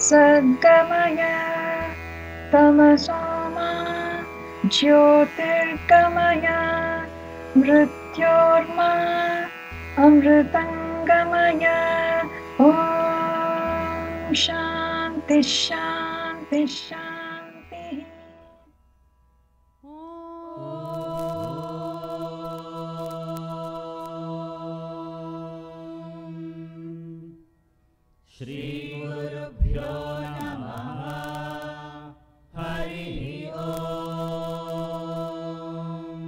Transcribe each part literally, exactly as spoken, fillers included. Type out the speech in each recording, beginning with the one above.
सद्गमय तमसो मा ज्योतिर्गमय मृत्योर्मा अमृतंगमय। ॐ शान्ति शान्ति शान्तिः। श्री गुरुभ्यो नमः। हरि ओम।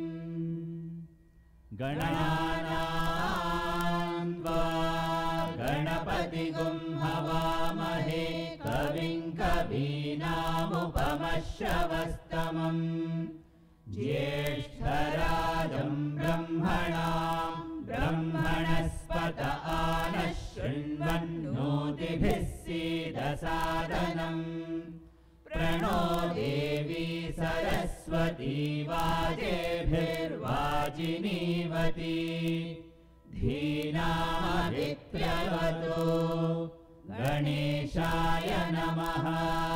गणानां त्वा गणपतिगुं हवामहे कविं कवीनामुपमश्रवस्तमम् ज्येष्ठराजं ब्रह्मणां ब्रह्मणस्पत आनः शृण्वन्नोतिभिः सीदसादनम्। प्रणो देवी सरस्वती वाजेभिर्वाजिनीवती धीनामभित्रवतो। गणेशाय नमः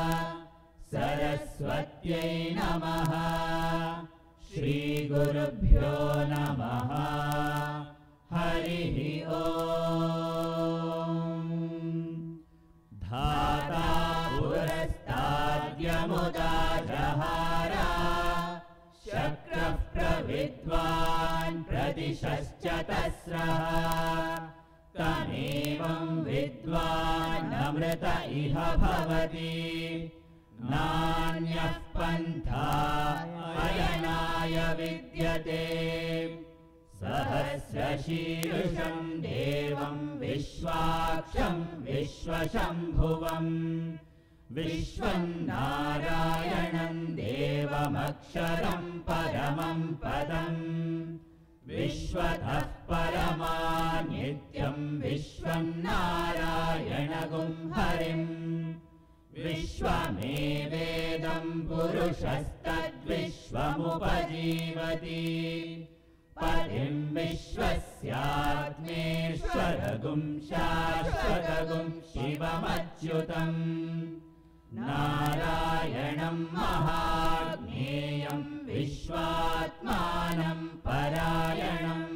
सरस्वत्यै नमः। श्रीगुरुभ्यो नमः। हरिः ओम। धाता पुरस्ताद्यमुदा जहारा शक्रः प्रविद्वान् प्रतिशश्च तस्रः। तमेवं विद्वान् अमृत इह भवति नान्यः पन्था अयनाय विद्यते। सहस्रशीर्षं देवं विश्वाक्षं विश्वशम्भुवम् विश्वं नारायणं देवमक्षरं परमं पदम् विश्वतः परमानित्यं विश्वं नारायणगुं हरिम्। विश्वमेवेदं पुरुषस्तद्विश्वमुपजीवति पतिं विश्वस्यात्मेश्वरगुं शाश्वतगुं शिवमच्युतम्। नारायणं महाज्ञेयं विश्वात्मानं परायणम्।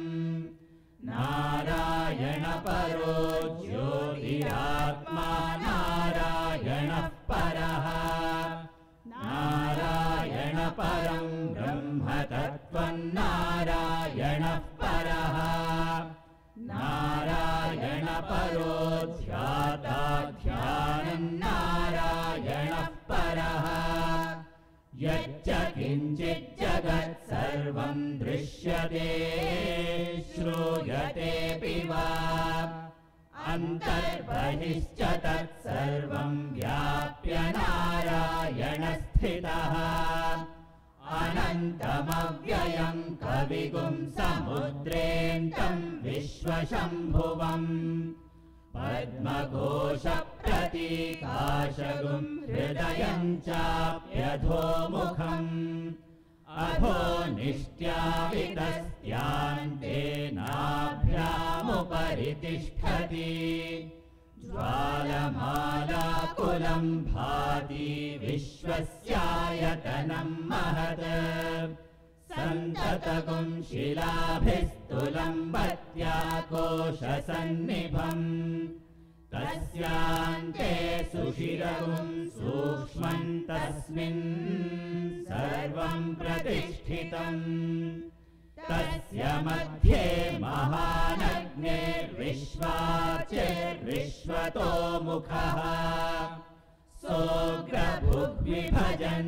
नारायणपरो ज्योतिरात्मा नारायणः परः। नारायणपरं ब्रह्मतत्त्वं नारायणः परः। नारायणपरो ध्याता ध्यानं नारायणः परः। यच्च किञ्चित् जगत् सर्वं दृश्यते श्रूयतेऽपि वा अन्तर्बहिश्च तत्सर्वं व्याप्य नारायणस्थितः। अनन्तमव्ययं कविगुं समुद्रेऽन्तं विश्वशम्भुवम् पद्मघोषप्रतीकाशगुं हृदयं चाप्यधोमुखम्। अधो निष्ट्यावितस्त्यान्ते नाभ्यामुपरि तिष्ठति। ज्वालमालाकुलं भाति विश्वस्यायतनं महत्। सन्ततगुं शिलाभिस्तुलम्बत्याकोशसन्निभम् तस्यान्ते सुषिरगुं सूक्ष्मं तस्मिन् सर्वं प्रतिष्ठितम्। तस्य मध्ये महानग्निर्विश्वाच्यैर्विश्वतो मुखः। सोऽग्रभुग्विभजन्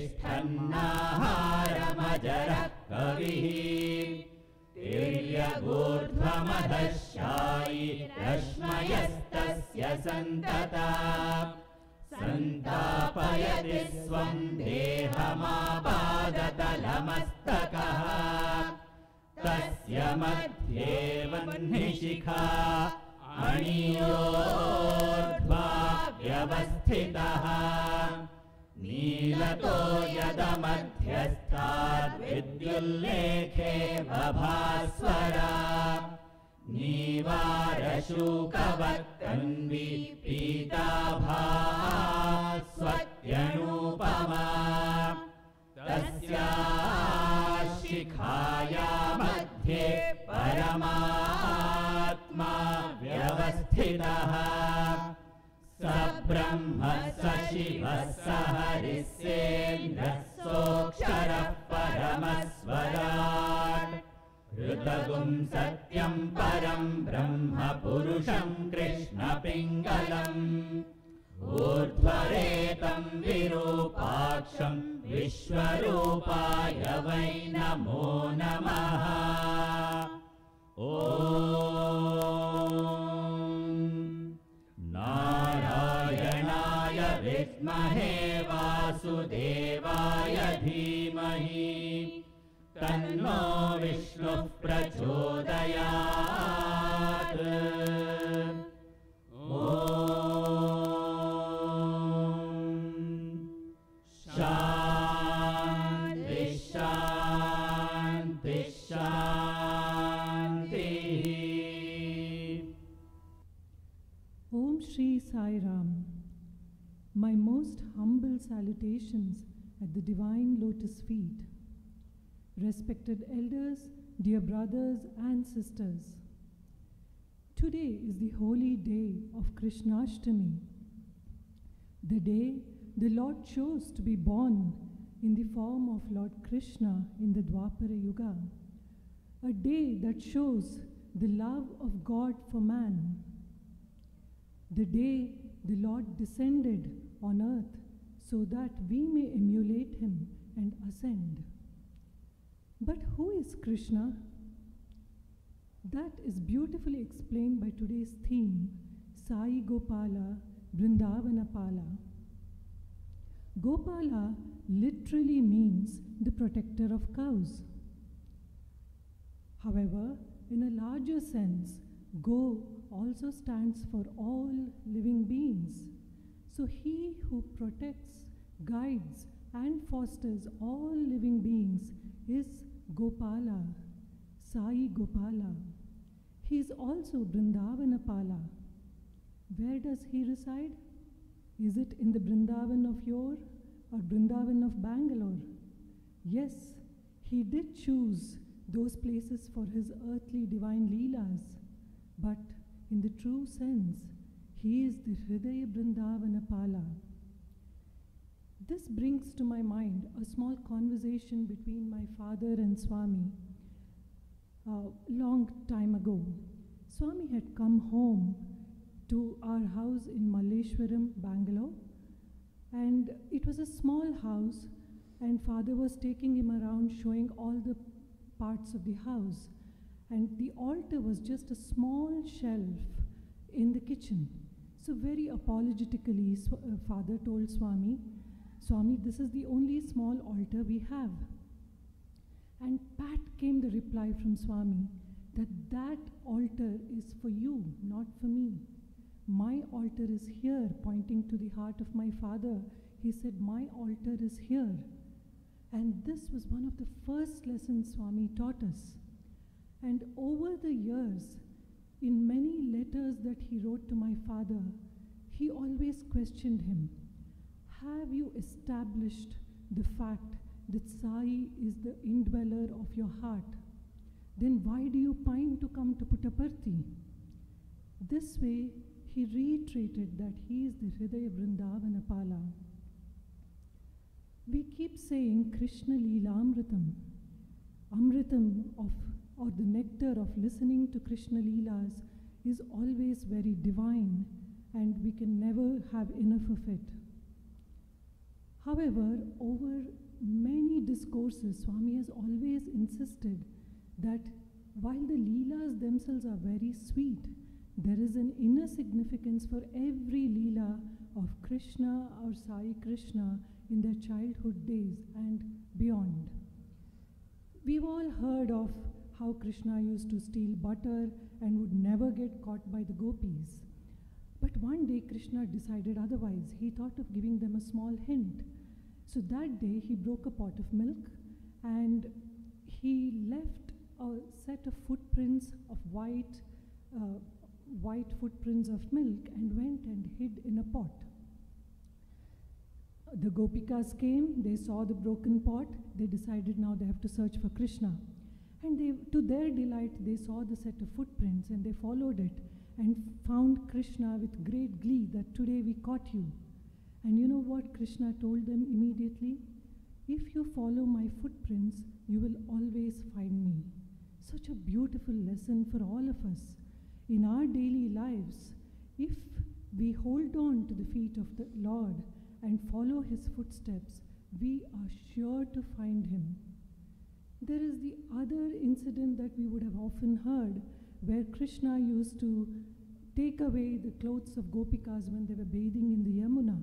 तिष्ठन्नाहारमजरः कविः। तिर्यगूर्ध्वमधश्यायि रश्मयस्तस्य सन्तता। सन्तापयति स्वं देहमापादतलमस्तकः। तस्य मध्ये वह्निशिखा अणियोर्ध्वा व्यवस्थितः। नीलतो यदमध्यस्थाद्विद्युल्लेखे बभास्वरा। नीवारशूकवत्तन्वी पीताभा ब्रह्म स शिवः स हरिस्येन्द्रः सोऽक्षरः परमस्वराट् ऋतगुं सत्यं परं ब्रह्म पुरुषं कृष्णपिङ्गलम् ऊर्ध्वरेतं विरूपाक्षं विश्वरूपाय वै नमो नमः। ॐ नारायणाय विद्महे वासुदेवाय धीमहि तन्नो विष्णुः प्रचोदयात्। ॐ शान्ति शान्ति शान्तिः। Om Shri Sai Ram. My most humble salutations at the divine lotus feet. Respected elders, dear brothers and sisters. Today is the holy day of Krishnashtami, the day the Lord chose to be born in the form of Lord Krishna in the Dwapara Yuga, a day that shows the love of God for man. The day the Lord descended on earth so that we may emulate him and ascend. But who is Krishna? That is beautifully explained by today's theme, Sai Gopala, Vrindavana Pala. Gopala literally means the protector of cows. However, in a larger sense, Go also stands for all living beings. So he who protects, guides and fosters all living beings is Gopala, Sai Gopala. He is also Vrindavana Pala. Where does he reside? Is it in the Vrindavan of yore or Vrindavan of Bangalore? Yes, he did choose those places for his earthly divine leelas, but in the true sense, he is the Hridaya Vrindavana Pala. This brings to my mind a small conversation between my father and Swami a long time ago. Swami had come home to our house in Malleshwaram, Bangalore, and it was a small house, and father was taking him around showing all the parts of the house, and the altar was just a small shelf in the kitchen. So very apologetically, Sw- uh, father told Swami, Swami, this is the only small altar we have. And pat came the reply from Swami that that altar is for you, not for me. My altar is here, pointing to the heart of my father. He said, my altar is here. And this was one of the first lessons Swami taught us. And over the years, in many letters that he wrote to my father, he always questioned him, have you established the fact that Sai is the indweller of your heart? Then why do you pine to come to Puttaparthi? This way, he reiterated that he is the Hridaya Vrindavana Pala. We keep saying Krishna Leelamritam, Amritam of, or the nectar of listening to Krishna Leelas is always very divine, and we can never have enough of it. However, over many discourses, Swami has always insisted that while the Leelas themselves are very sweet, there is an inner significance for every Leela of Krishna or Sai Krishna in their childhood days and beyond. We've all heard of how Krishna used to steal butter and would never get caught by the gopis. But one day Krishna decided otherwise. He thought of giving them a small hint. So that day he broke a pot of milk and he left a set of footprints of white, uh, white footprints of milk and went and hid in a pot. The Gopikas came, they saw the broken pot, they decided now they have to search for Krishna. And they, to their delight, they saw the set of footprints and they followed it. and found Krishna with great glee that today we caught you. And you know what Krishna told them immediately? If you follow my footprints, you will always find me. Such a beautiful lesson for all of us. In our daily lives, if we hold on to the feet of the Lord and follow his footsteps, we are sure to find him. There is the other incident that we would have often heard, where Krishna used to take away the clothes of Gopikas when they were bathing in the Yamuna.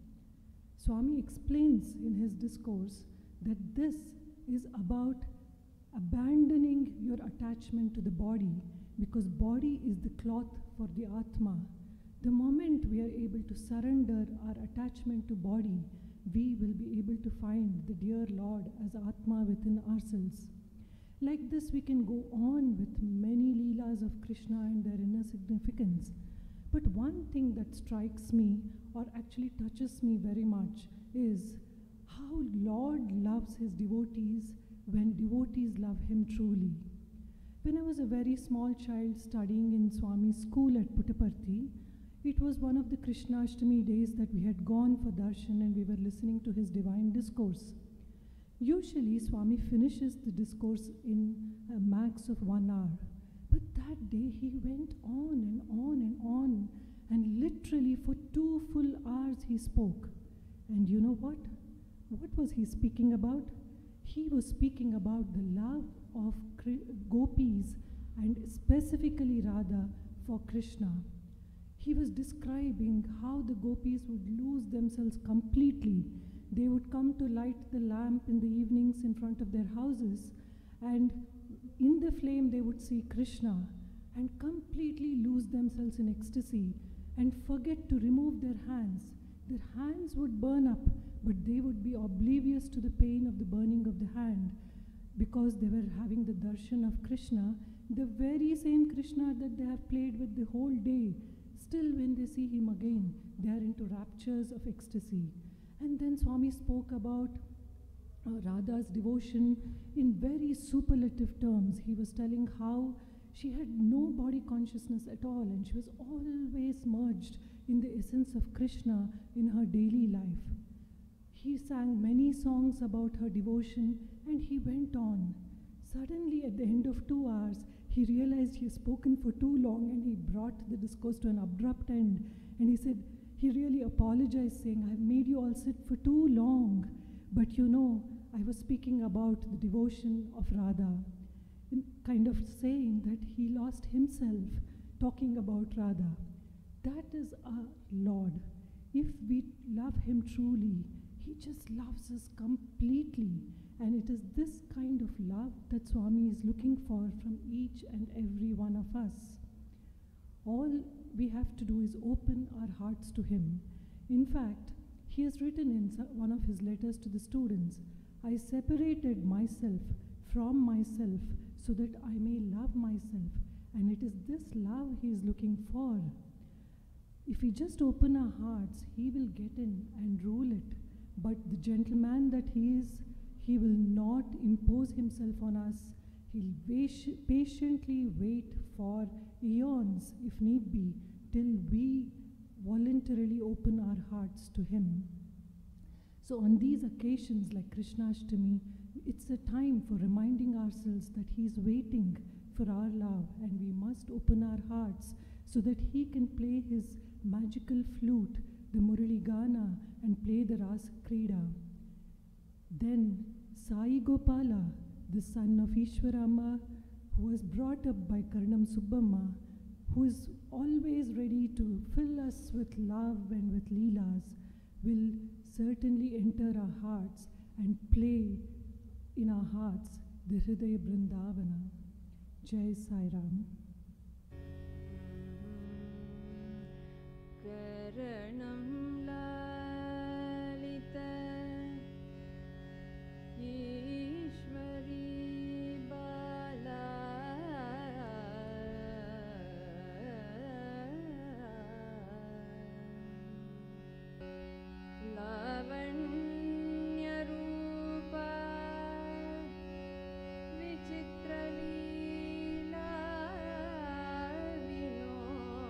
Swami explains in his discourse that this is about abandoning your attachment to the body, because body is the cloth for the Atma. The moment we are able to surrender our attachment to body, we will be able to find the dear Lord as Atma within ourselves. Like this, we can go on with many Leelas of Krishna and their inner significance. But one thing that strikes me, or actually touches me very much, is how Lord loves his devotees when devotees love him truly. When I was a very small child studying in Swami's school at Puttaparthi, it was one of the Krishnashtami days that we had gone for darshan and we were listening to his divine discourse. Usually Swami finishes the discourse in a max of one hour. But that day he went on and on and on, and literally for two full hours he spoke. And you know what? What was he speaking about? He was speaking about the love of gopis and specifically Radha for Krishna. He was describing how the gopis would lose themselves completely. They would come to light the lamp in the evenings in front of their houses, and in the flame they would see Krishna and completely lose themselves in ecstasy and forget to remove their hands. Their hands would burn up, but they would be oblivious to the pain of the burning of the hand, because they were having the darshan of Krishna, the very same Krishna that they have played with the whole day. Still, when they see him again, they are into raptures of ecstasy. And then Swami spoke about uh, Radha's devotion in very superlative terms. He was telling how she had no body consciousness at all, and she was always merged in the essence of Krishna in her daily life. He sang many songs about her devotion, and he went on. Suddenly, at the end of two hours, he realized he had spoken for too long, and he brought the discourse to an abrupt end. And he said, he really apologized, saying, I've made you all sit for too long. But you know, I was speaking about the devotion of Radha, in kind of saying that he lost himself talking about Radha. That is our Lord. If we love him truly, he just loves us completely. And it is this kind of love that Swami is looking for from each and every one of us. All we have to do is open our hearts to him. In fact, he has written in one of his letters to the students, I separated myself from myself so that I may love myself. And it is this love he is looking for. If we just open our hearts, he will get in and rule it. But the gentleman that he is, he will not impose himself on us. He'll patiently wait for eons, if need be, till we voluntarily open our hearts to him. So on these occasions like Krishnashtami, it's a time for reminding ourselves that he's waiting for our love, and we must open our hearts so that he can play his magical flute, the Murali Gana, and play the Ras Krida. Then Sai Gopala, the son of Ishwarama, who was brought up by Karnam Subbamma, who is always ready to fill us with love and with leelas, will certainly enter our hearts and play in our hearts the Hridaya Brindavana. Jai Sai Ram. Karanam lalita Ishwari Bala Lavanya Rupa Vichitra Leela Vinod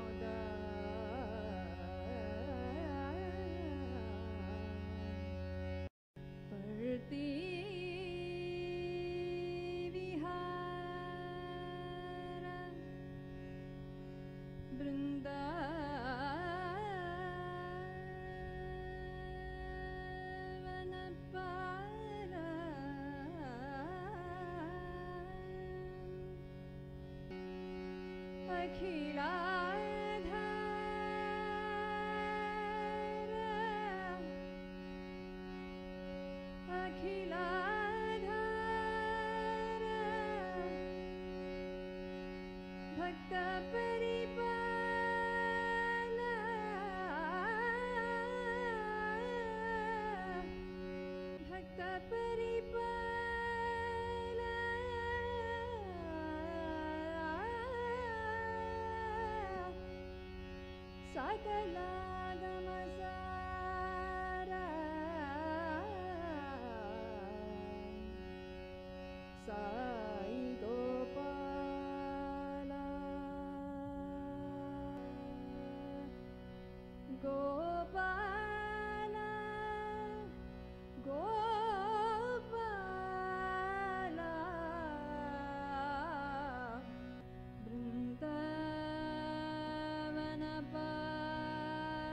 Gopa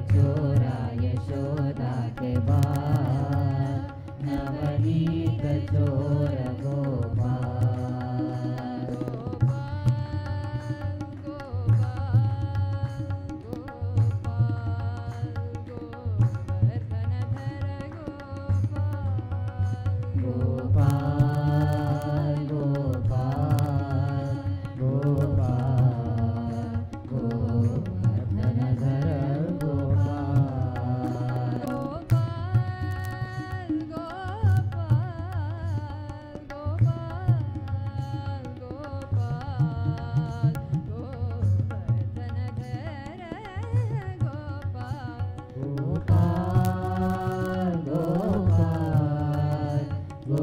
चोरा यशोदा के बाल, नवनीत चोर गोपाल। गोपाल गोपाल गोपाल गोवर्धनधर गोपाल। गोपाल गोपाल गोपाल गोवर्धनधर गोपाल। गोपाल गोपाल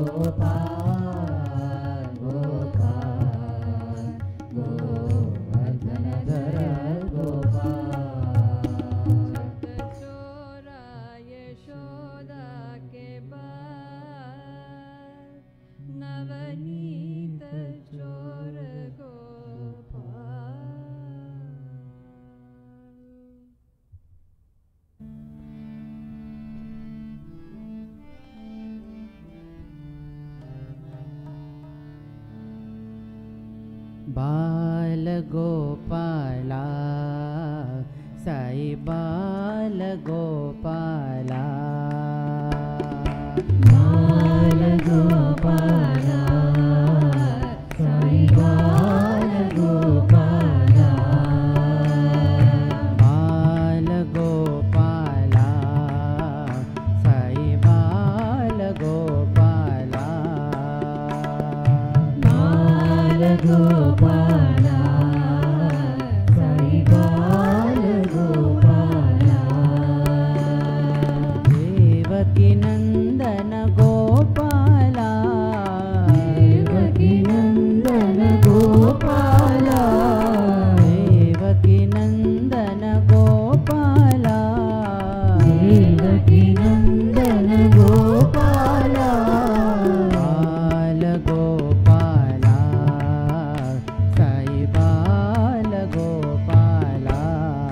गोपाल गोपाल गोवर्धनधर गोपाल। चोरा यशोदा के बाल, नवनीत चोर गोपाल। बाल गोपाला साई बाल गोपाला। बाल गोपाला साई बाल गोपाला। बाल गोपाला साई बाल गोपाला। बाल गोपाला साई बाल गोपाला। देवकी नंदन गोपाला। देवकी नंदन गोपाला। देवकी नंदन गोपाला। देवकी नंदन गोपाला। बाल गोपाला साई बाल गोपाला।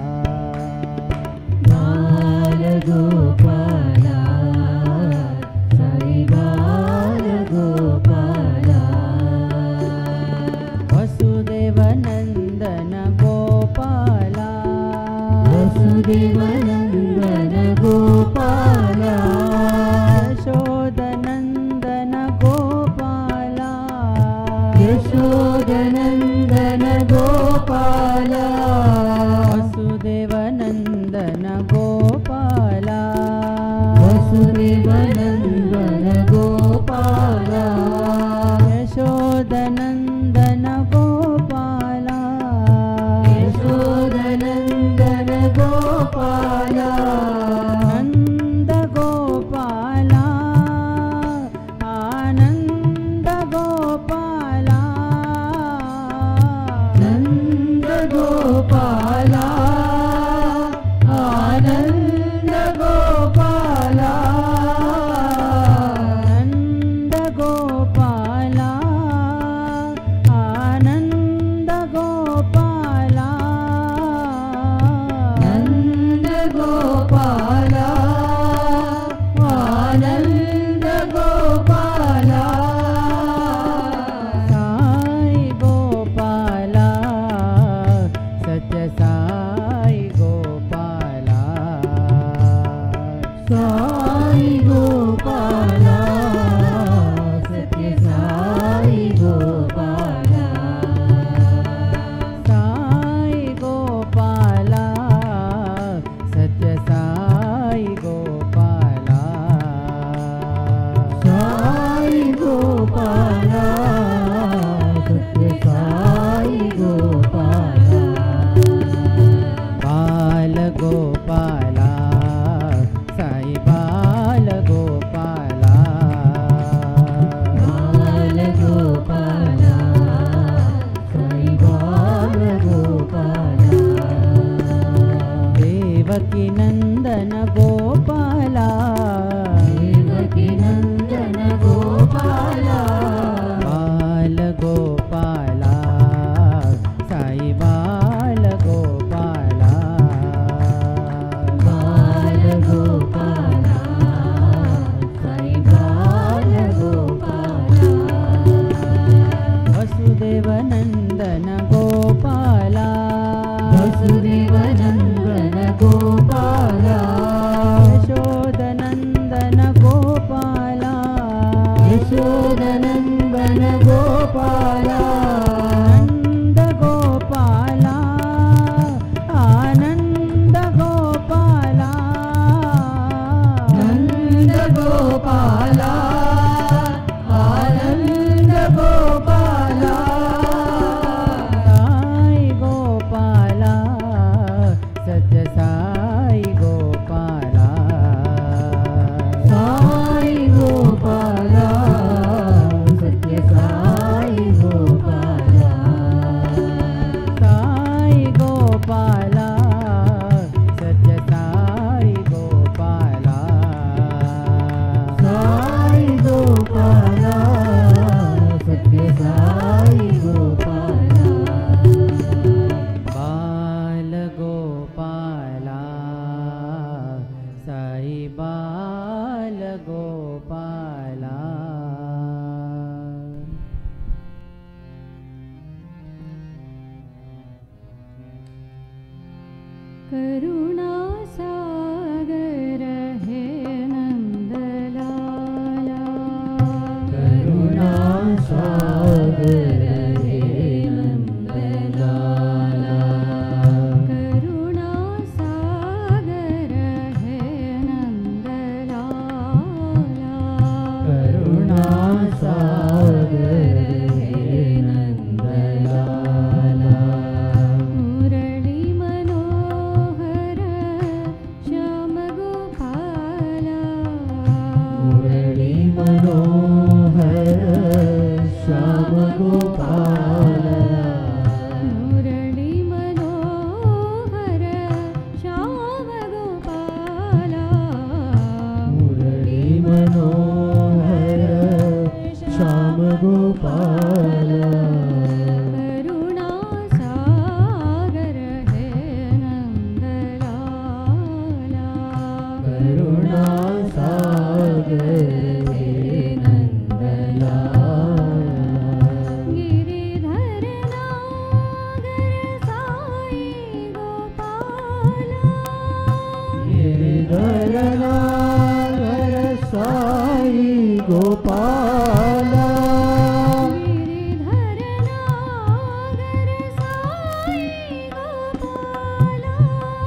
बाल गोपाला साई बाल गोपाला। वसुदेव नंदन गोपाला। वसुदेव नंदन गोपाला। यशोदनंदन गोपाला। यशोदनंदन गोपाला। वसुदेव नंदन गोपाला। वसुदेव नंदन गोपाला। यशोदनंदन गोपाला। यशोदनंदन गोपाला। नंद गोपाला आनंद गोपाला। यशोदनन्दन गोपाला नन्द गोपाला आनन्द गोपाला नन्द गोपाला आनन्द गोपाला साई गोपाला सत्य साई गोपाला साई गोपाला सत्य साई गोपाला साई गोपाला सत्य साई गोपाला साई गोपाला सत्य साई गोपाला बाल गोपाला साई बाल गोपाला करुणा सागर हे नंदलाला करुणा सागर हे नंदलाला करुणा सागर हे नंदलाला करुणा सागर हे नंदलाला मुरली मनोहर श्याम गोपाला मुरली मनोहर श्याम गोपाला मुरली मनोहर श्याम गोपाला मुरली मनोहर श्याम गोपाला करुणा सागर हे नंदलाला करुणा सागर हे नंदलाला गिरिधर नागर साई गोपाला गिरिधर नागर साई गोपाला गिरिधर नागर साई गोपाला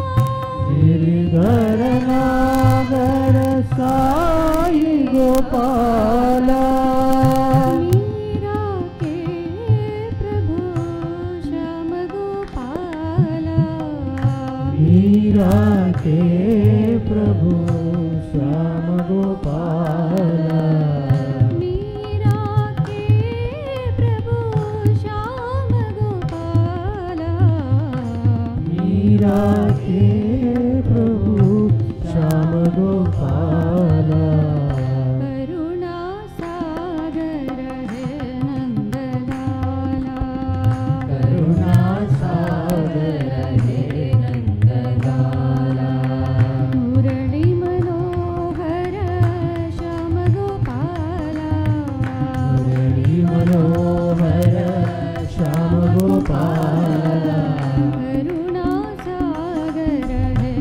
गिरिधर नागर साई गोपाला मीरा के प्रभु श्याम गोपाला मीरा के प्रभु श्याम गोपाला मीरा के प्रभु श्याम गोपाला मीरा के प्रभु श्याम गोपाला करुणा सागर हे नंदलाला करुणा सागर हे नंदलाला मुरली मनोहर श्याम गोपाला मुरली मनोहर श्याम गोपाला करुणा सागर हे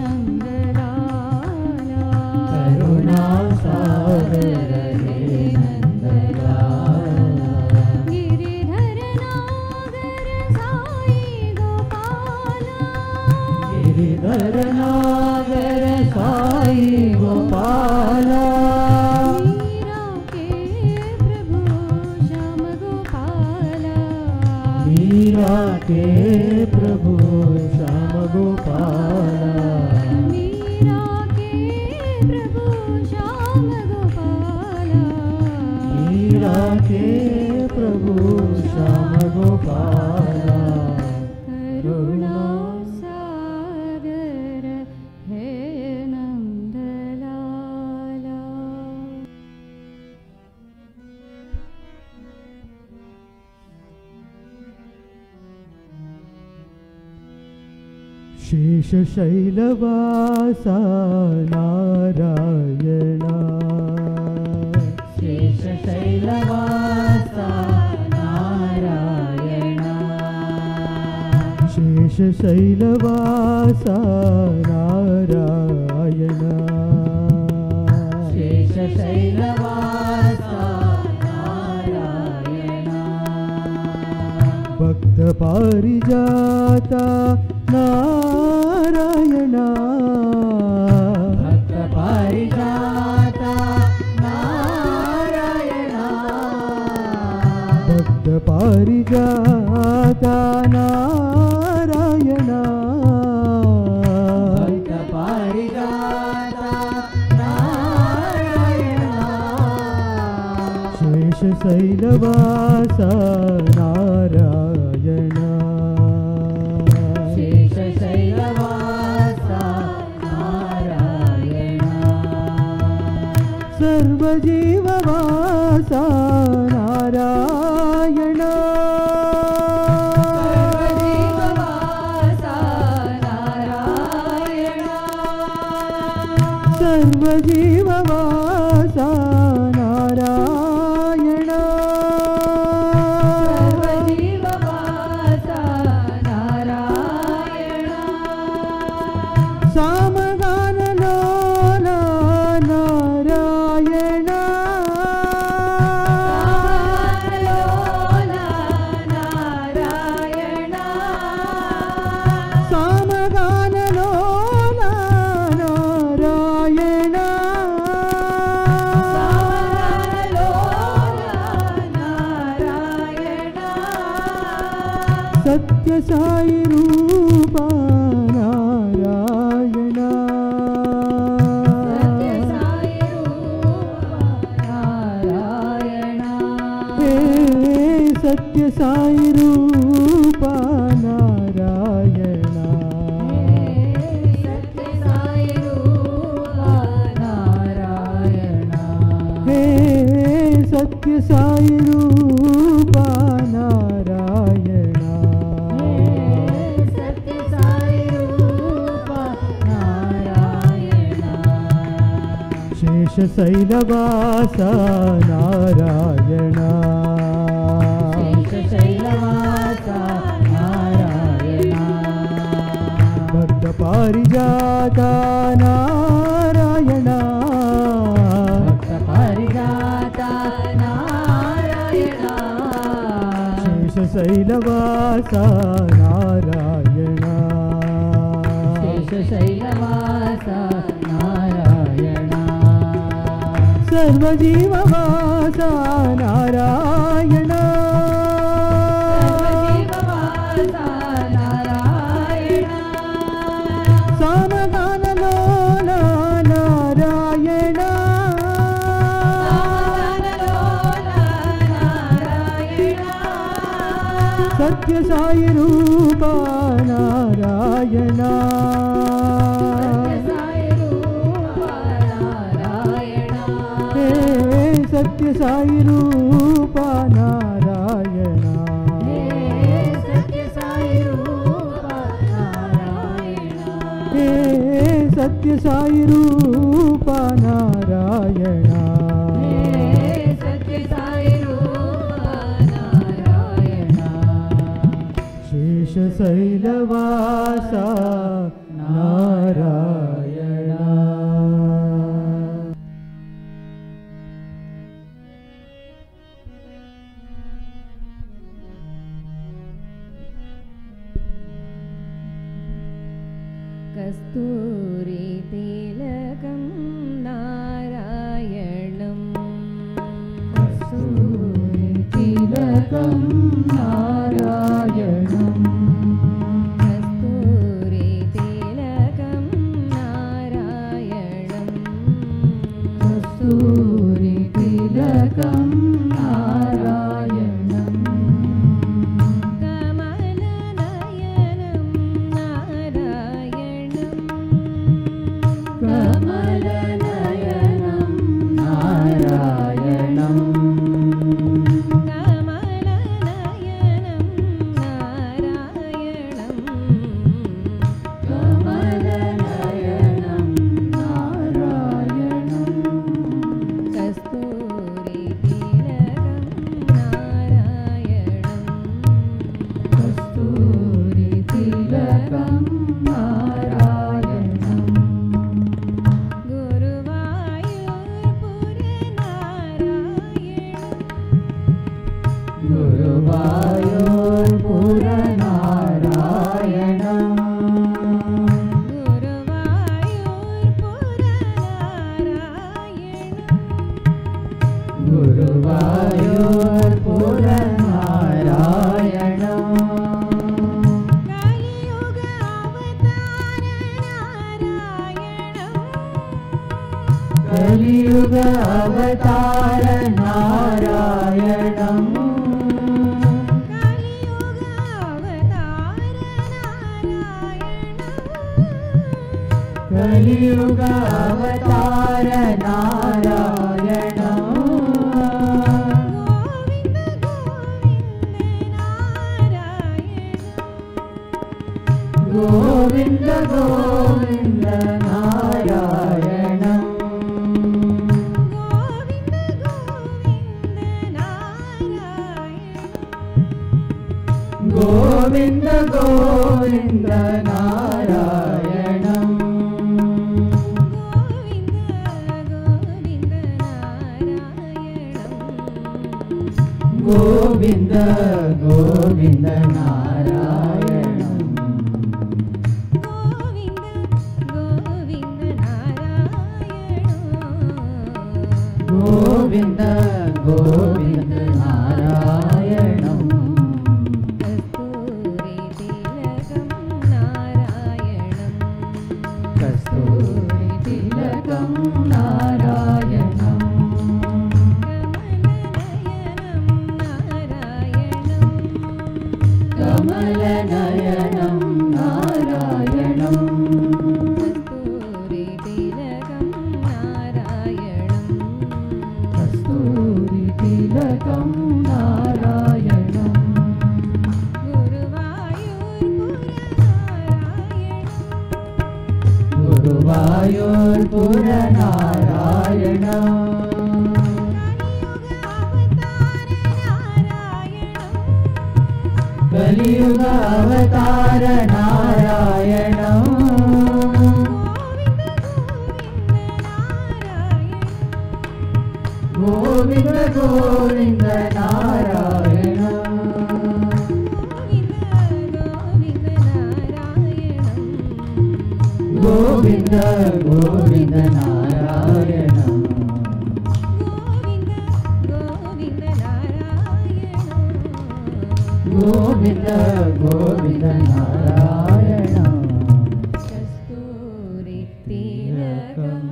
नंदलाला करुणा सागर हे नंदलाला गिरिधर नागर साई गोपाला गिरिधर नागर साई गोपाला मीरा के प्रभु श्याम गोपाला मीरा के प्रभु श्याम गोपाला मीरा के प्रभु श्याम गोपाला मीरा के प्रभु श्याम गोपाला करुणा सागर हे नंदलाला शेषशैलवासा नारायणा शेषशैलवासा नारायणा शेषशैलवासा नारायणा शेषशैलवासा पारिजात नारायण भक्त पारिजात नारायण भक्त पारिजात नारायण भक्त पारिजात नारायण शेषशैलवास नारायण शेषशैलवास नारायण सर्वजीववास नारायण सर्वजीववास नारायण सर्वजीववास नारायण सामगानलोल नारायण लोला नारायण सामगानलोल नारायण लोला नारायण सत्य साई रूप नारायण सत्य साई रूप नारायण हे सत्य साई रूप नारायण सत्य साई रूप नारायण हे सत्य साई रूप नारायण सत्य साई रूप नारायण शेषशैलवास नारायण शेषशैलवास नारायण भक्त पारिजात नारायण भक्त पारिजात नारायण शेषशैलवास नारायण शेषशैलवास नारायण सर्वजीववास नारायण सर्वजीववास नारायण सामगानलोल नारायण सामगानलोला नारायण सत्य साई रूप नारायण सत्य साई रूप नारायण हे सत्य साई रूप नारायण सत्य साई रूप नारायण हे सत्य साई रूप नारायण सत्य साई रूप नारायण शेषशैलवास नारायण कस्तूरी तिलकं नारायणं कस्तूरी तिलकं नारायणं कस्तूरी तिलकं नारायणं कस्तूरी तिलकं नारायणं कमलनयनं नारायणं कमलनयनं नारायणं कमलनयनं नारायणं कमलनयनं नारायणं कस्तूरी तिलकं नारायणं कस्तूरी तिलकं नारायणं गुरुवायूरपुरनारायणं कलियुग अवतार नारायणं कलियुग अवतार नारायणं गोविंद गोविंद नारायणं गोविंद गोविंद नारायणं गोविंद गोविंद नारायणं गोविंद गोविंद नारायणं कस्तूरी तिलकं नारायणं कमलनयनं नारायणं कस्तूरी तिलकं नारायणं गुरुवायूरपुर नारायणं कलियुग अवतार नारायणं गोविंद गोविंद नारायणं गोविंद गोविंद नारायणं गोविंद गोविंद नारायणं कस्तूरी तिलकं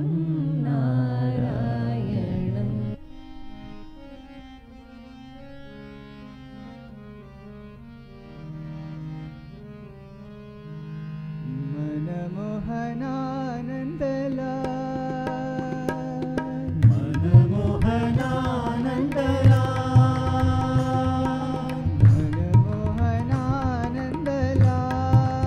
नारायणं मनमोहनानन्दला मनमोहनानन्दला मनमोहनानन्दला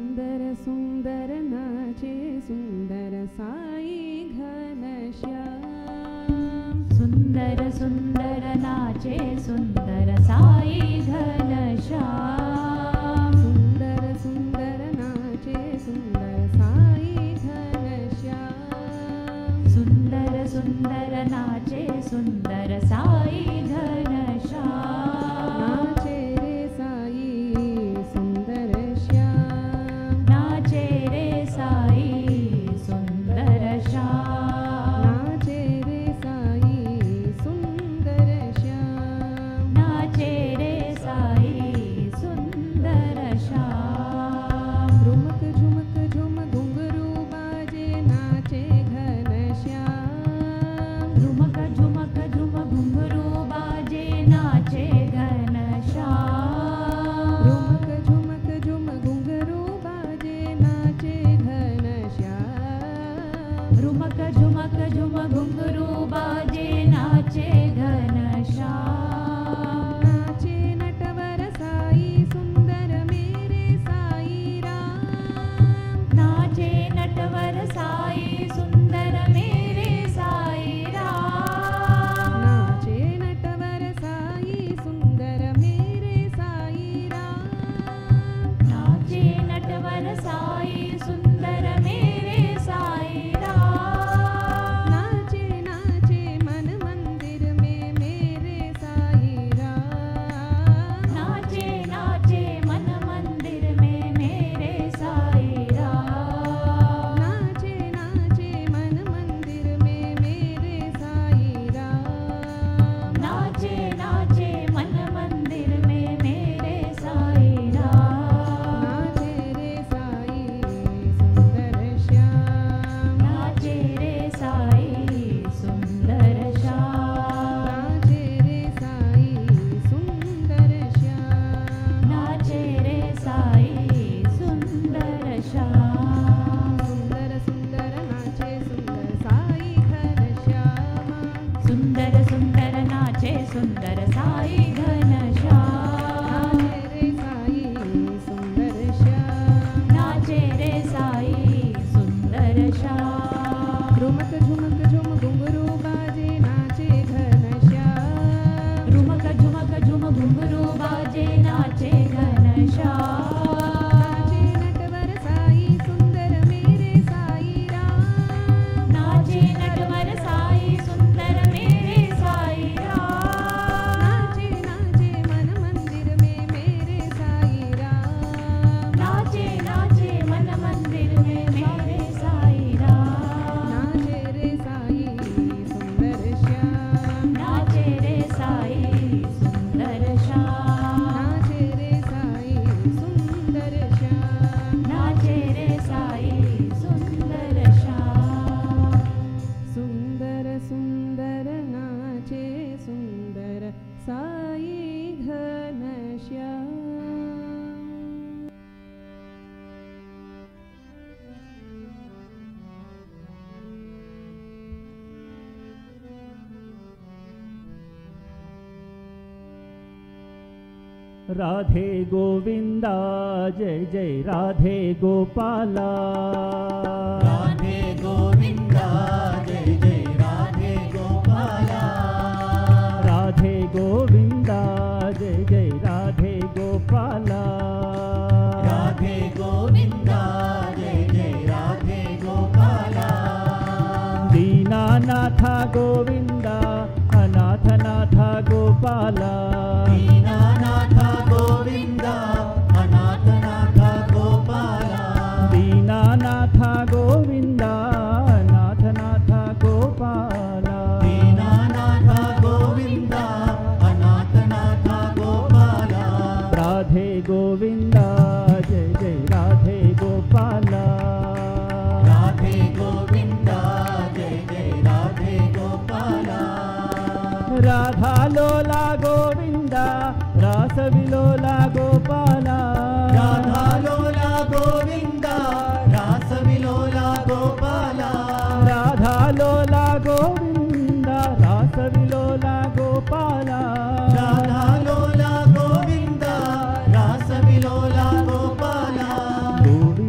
सुंदर सुंदर नाचे सुंदर साई घनश्याम सुंदर सुंदर नाचे सुंदर साई घनश्याम सुंदर सुंदर नाचे सुंदर साई घनश्याम सुंदर सुंदर नाचे सुंदर साई घनश्याम नाचे रे साई सुंदर श्याम नाचे रे साई सुंदर श्याम नाचे रे साई सुंदर श्याम नाचे रे साई सुंदर श्याम झुमक झुमक झुम घुंघरू बाजे नाचे घनश्याम झुमक झुमक झुम घुंघरू बाजे नाचे घनश्याम झुमक झुमक झुम घुंघरू बाजे नाचे घनश्याम झुमक झुमक झुम घुंघरू बाजे नाचे घनश्याम नाचे नटवर साई सुंदर मेरे साई राम नाचे नटवर साई सुंदर मेरे साई राम नाचे नटवर साई सुंदर मेरे साई राम नाचे नटवर साई सुंदर मेरे साई राम नाचे नाचे मन मंदिर में मेरे साई राम नाचे नाचे मन मंदिर में मेरे साई राम नाचे नाचे मन मंदिर में मेरे साई राम नाचे नाचे मन मंदिर में मेरे साई राम नाचे रे साई सुंदर श्याम नाचे रे साई सुंदर श्याम नाचे रे साई सुंदर श्याम नाचे रे साई सुंदर श्याम सुंदर सुंदर नाचे सुंदर साई घनश्याम सुंदर सुंदर नाचे सुंदर साई घनश्याम नाचे रे साई सुंदर श्याम नाचे रे साई सुंदर श्याम झुमक झुमक झुम घुंघरू बाजे नाचे घनश्याम झुमक झुमक झुम घुंघरू बाजे नाचे घनश्याम नाचे नटवर साई सुंदर मेरे साई राम नाचे नटवर साई सुंदर मेरे साई राम नाचे नाचे मन मंदिर में मेरे साई राम नाचे नाचे मन मंदिर में मेरे साई राम नाचे रे साई सुंदर श्याम नाचे रे साई सुंदर श्याम नाचे रे साई सुंदर श्याम नाचे रे साई सुंदर श्याम सुंदर सुंदर नाचे सुंदर साई घनश्याम राधे गोविंदा जय जय राधे गोपाला राधे गोविंदा जय जय राधे गोपाला राधे गोविंदा जय जय राधे गोपाला राधे गोविंदा जय जय राधे गोपाला दीनानाथा गोविंदा अनाथनाथा गोपाला दीनानाथ गोविंदा अनाथनाथ गोपाला दीनानाथ गोविंदा अनाथनाथ गोपाला दीनानाथ गोविंदा अनाथनाथ गोपाला राधे गोविंदा जय जय राधे गोपाला राधे गोविंदा जय जय राधे गोपाला राधा लोला गोविंदा रास विलोला गोपाला राधा लोला गोविंदा रास विलोला गोपाला राधा लोला गोविंदा रास विलोला गोपाला राधा लोला गोविंदा रास विलोला गोपाला गोविंदा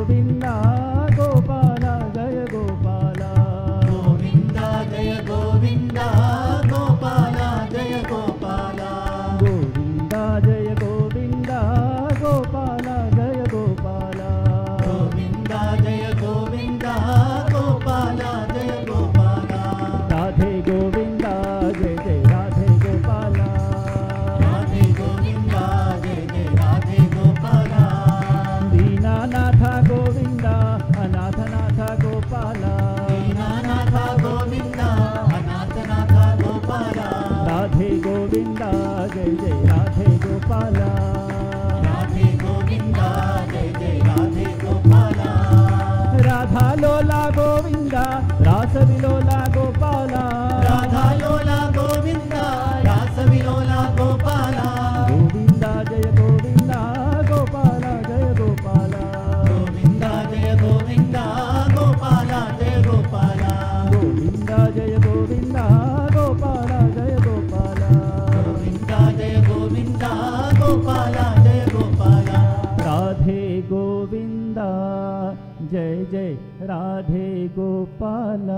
गोविन्द गोपाल जय गोपाल गोविन्द जय गोविन्द गोपाल जय गोपाल गोविन्द जय गोविन्द गोपाल जय गोपाल गोविन्द जय गोविन्द गोपाल जय गोपाल राधे गोविन्द जय जय राधे गोपाल राधे गोविन्द जय जय राधे गोपाल दीनानाथ गोविन्द अनाथनाथ गोपाल दीनानाथ गोविन्द अनाथनाथ गोपाल राधे गोविन्द जय जय राधे गोपाल राधे गोविन्द जय जय राधे गोपाल राधा लोला गोविन्द रास विलोला गोपाल राधा लोला गोविन्द रास विलोला गोपाल गोविन्द जय गोविन्द गोपाल जय गोपाल गोविन्द जय गोविन्द गोपाल जय गोपाल गोविन्द जय गोविन्द गोपाल जय गोपाल गोविन्द जय गोविन्द गोपाल जय गोपाल राधे गोविन्द जय जय राधे गोपाल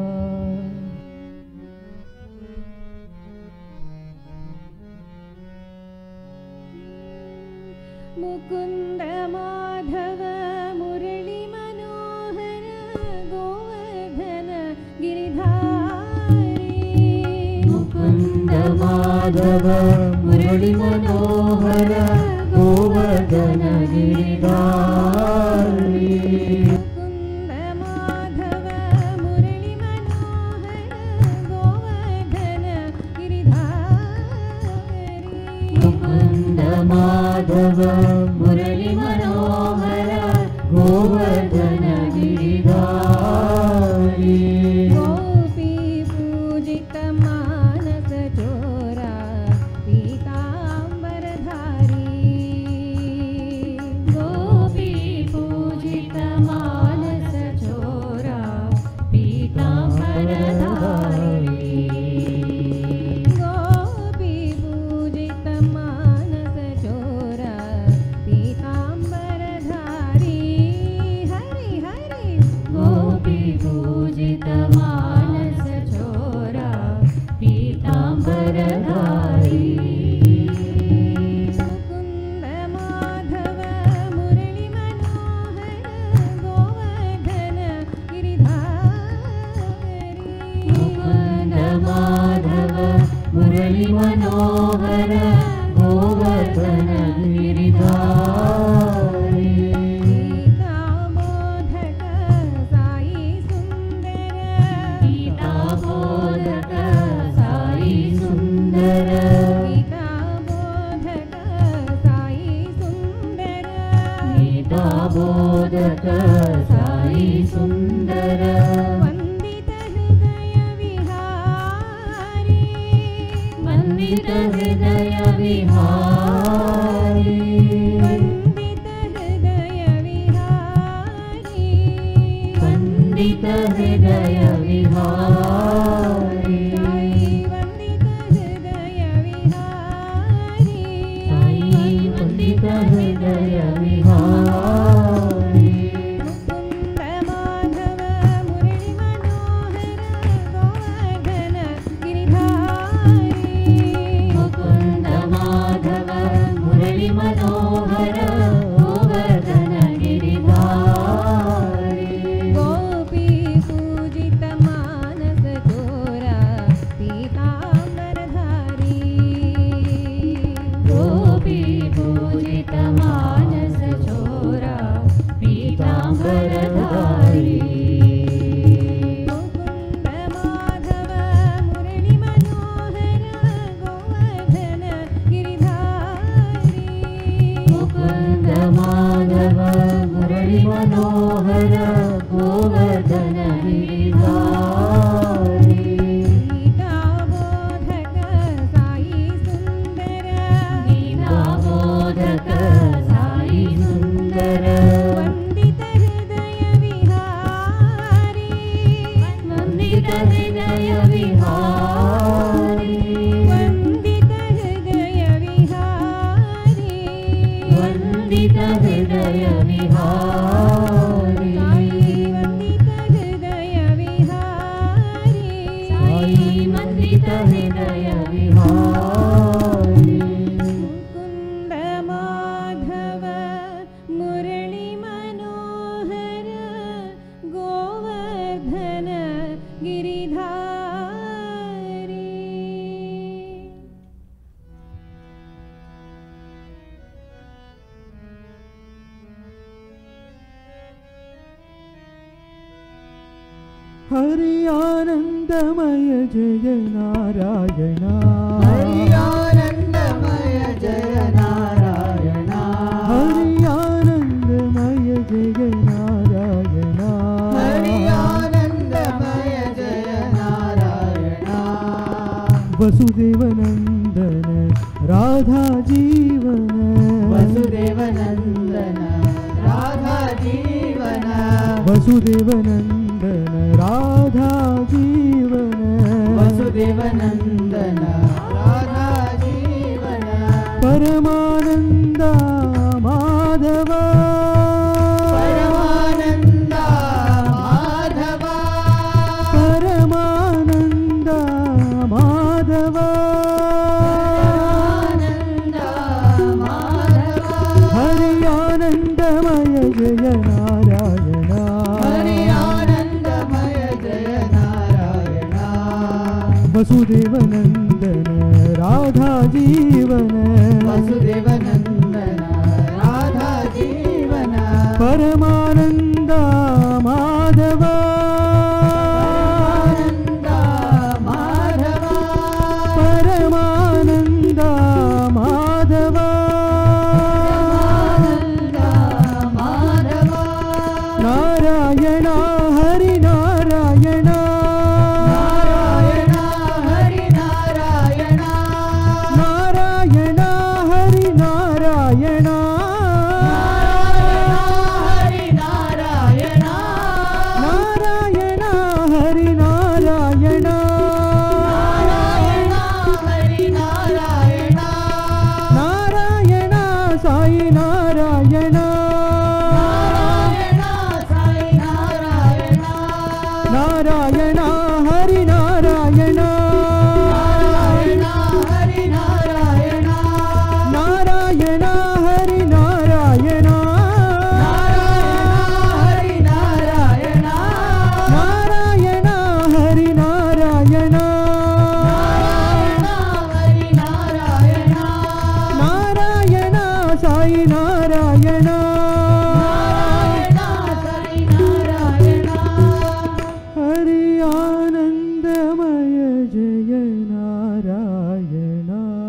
मुकुन्द माधव मुरली मनोहर गोवर्धन गिरिधारी मुकुन्द माधव मुरली मनोहर गोवर्धन गिरिधारी मुकुन्द माधव मुरली मनोहर गोवर्धन गिरिधारी मुकुन्द माधव मुरली मनोहर गोवर्धन गिरिधारी गोपी पूजित मानस चोरा पीताम्बरधारी गोपी पूजित मानस चोरा पीताम्बरधारी गोपी पूजित मानस चोरा पीताम्बरधारी हरि हरि गोपी पूजित मानस चोरा पीताम्बरधारी मुकुन्द माधव मुरली मनोहर गोवर्धन गिरिधारी मुकुन्द माधव मुरली मनोहर गोवर्धन गिरिधारी गीता बोधक साई सुंदर गीता बोधक साई सुंदर गीता बोधक साई सुंदर गीता बोधक साई सुंदर वंदित हृदय विहारी वंदित हृदय विहारी वंदित हृदय विहारी वंदित हृदय विहारी वंदित हृदय विहारी वंदित हृदय विहारी मुकुन्द माधव मुरली मनोहर गोवर्धन गिरिधारी मुकुन्द माधव मुरली मनोहर गोवर्धन गिरिधारी गोपी पूजित मानस चोरा पीताम्बरधारी गोपी पूजित मानस चोरा पीताम्बरधारी मुकुन्द माधव मुरली मनोहर गोवर्धन गिरिधारी मुकुन्द माधव मुरली मनोहर गोवर्धन गिरिधारी गीता बोधक साई सुंदर गीता बोधक साई सुंदर वंदित हृदय विहारी वंदित हृदय विहारी वंदित हृदय विहारी वंदित हृदय विहारी हरि आनंदमय जय नारायण हरि आनंदमय जय नारायण हरि आनंदमय जय नारायण हरि आनंदमय जय नारायण वसुदेव नंदन राधा जीवन वसुदेव नंदन राधा जीवन वसुदेव नंदन राधा जीवन वसुदेव नंदन राधा जीवन परमानंद माधव परमानंद माधव परमानंद माधव आनंद माधव हरि आनंदमय जय नारायण हरि आनंदमय जय नारायण वसुदेव नंदन राधा जीवन वसुदेव नंदन राधा जीवन परमानंद माधव आनंद माधव परमानंद माधव आनंद माधव नारायण हरि नारायण नारायण हरि नारायण नारायण हरि नारायण हरि नारायण नारायण हरि नारायण नारायण हरि नारायण नारायण साई नारायण नारायण साई नारायण नारायण हरि नारायण नारायण हरि नारायण नारायण हरि नारायण नारायण हरि नारायण नारायण हरि नारायण नारायण हरि नारायण नारायण साई नारायण नारायण साई नारायण हरि आनंदमय जय नारायण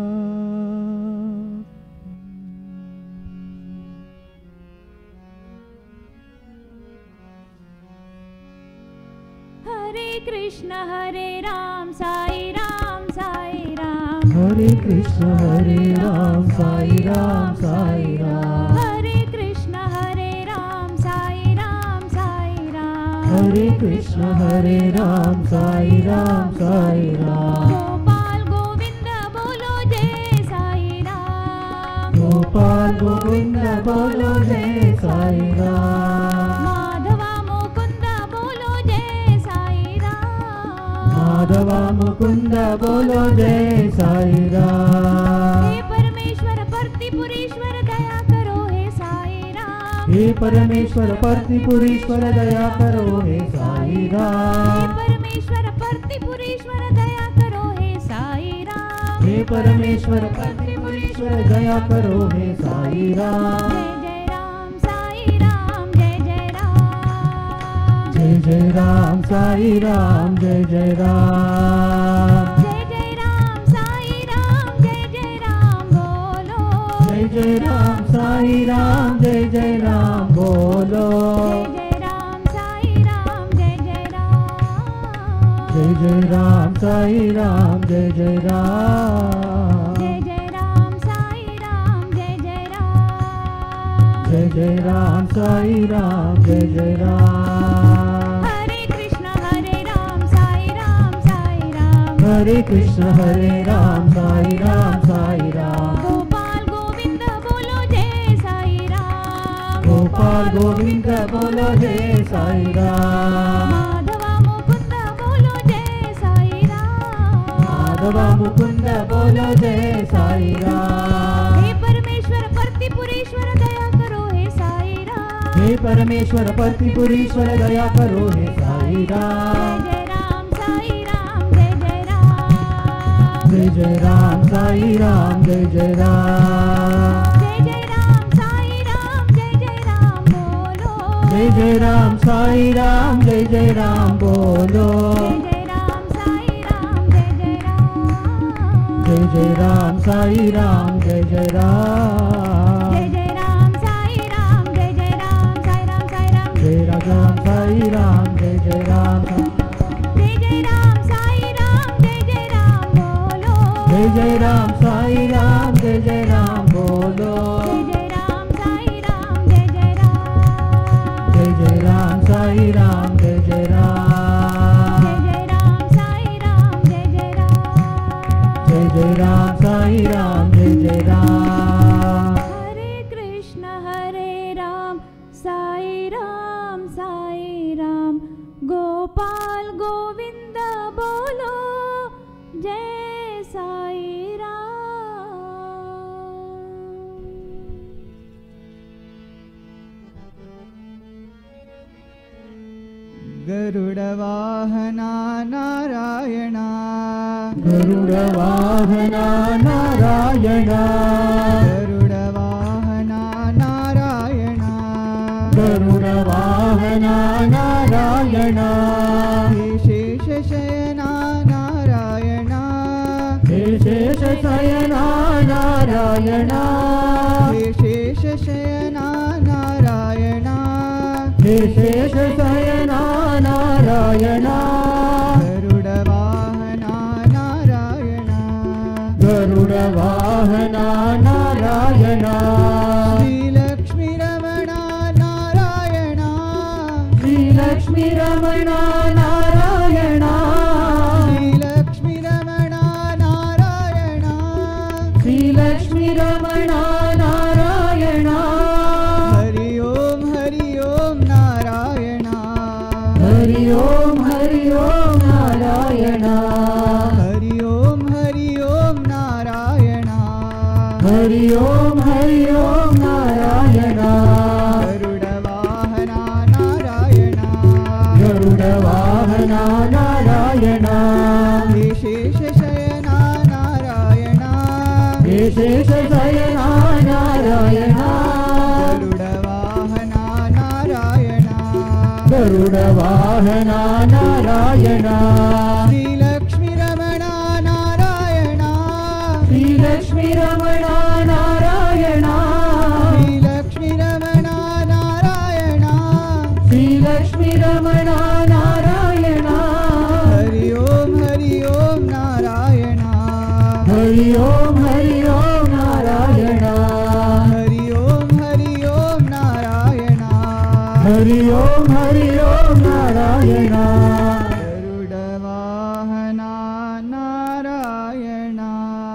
हरे कृष्ण हरे राम साई राम साई राम हरे कृष्ण हरे राम साई राम साई राम हरे कृष्ण हरे राम साई राम साई राम हरे कृष्ण हरे राम साई राम साई राम गोपाल गोविंद बोलो जय साई राम गोपाल गोविंद बोलो जय साई राम माधवा मुकुंद बोलो जय साई राम माधवा मुकुंद बोलो जय साई राम हे परमेश्वर परतिपुरीश्वर दया करो हे साई राम हे परमेश्वर परतिपुरीश्वर दया करो हे साई हे राम परमेश्वर परतिपुरीश्वर दया करो हे साई राम हे परमेश्वर परतिपुरीश्वर दया करो हे साई राम जय जय राम साई राम जय जय राम जय जय राम साई राम जय जय राम जय जय राम साई राम जय जय राम बोलो जय जय राम साई राम जय जय राम बोलो जय जय राम साई राम जय जय राम जय जय राम साई राम जय जय राम जय जय राम साई राम जय जय राम जय जय राम साई राम जय जय राम हरे कृष्ण हरे राम साई राम साई राम हरे कृष्ण हरे राम साई राम साई राम गोपाल गोविंद बोलो जय साई राम गोपाल गोविंद बोलो जय साई राम माधवा मुकुंद बोलो जय साई राम माधवा मुकुंद बोलो जय साई राम हे परमेश्वर परतिपुरीश्वर दया करो हे साई राम हे परमेश्वर परतिपुरीश्वर दया करो हे साई राम जय जय राम साई राम जय जय राम जय जय राम साई राम जय जय राम जय जय राम साई राम जय जय राम बोलो जय जय राम साई राम जय जय राम बोलो जय जय राम साई राम जय जय राम जय जय राम साई राम जय जय राम जय जय राम साई राम जय जय राम साई राम जय जय राम साई राम जय जय राम जय राम जय जय राम साई राम जय जय राम बोलो जय जय राम साई राम जय जय राम बोलो जय जय राम साई राम जय जय राम जय जय राम साई राम जय जय राम जय जय राम साई राम जय जय राम साई राम जय जय राम जय जय राम हरे कृष्ण हरे राम साई राम साई राम गोपाल गोविंद बोलो जय साई गरुडवाहना नारायणा गरुडवाहना नारायणा गरुडवाहना नारायणा गरुडवाहना नारायणा शेषशयना नारायणा शेषशयना नारायणा शेषशयना नारायणा शेषशयना नारायणा गरुडवाहना नारायणा गरुडवाहना नारायणा श्रीलक्ष्मीरमणा नारायणा श्रीलक्ष्मीरमणा नारायणा श्रीलक्ष्मीरमणा नारायणा श्रीलक्ष्मीरमणा नारायणा हरि ओम हरि ओम नारायणा हरि ओम हरि ओम नारायणा हरि ओम हरि ओम नारायणा हरि ओम हरि ओम नारायणा गरुडवाहना नारायणा गरुडवाहना नारायणा शेषशयना नारायणा शेषशयना नारायणा गरुडवाहना नारायणा गरुडवाहना नारायणा श्रीलक्ष्मीरमणा नारायणा श्रीलक्ष्मीरमणा नारायणा श्रीलक्ष्मीरमणा नारायणा श्रीलक्ष्मीरमणा नारायणा हरि ओम हरि ओम नारायणा हरि ओम हरि ओम नारायणा हरि ओम हरि ओम नारायणा हरि ओम हरि ओम नारायणा गरुडवाहना नारायणा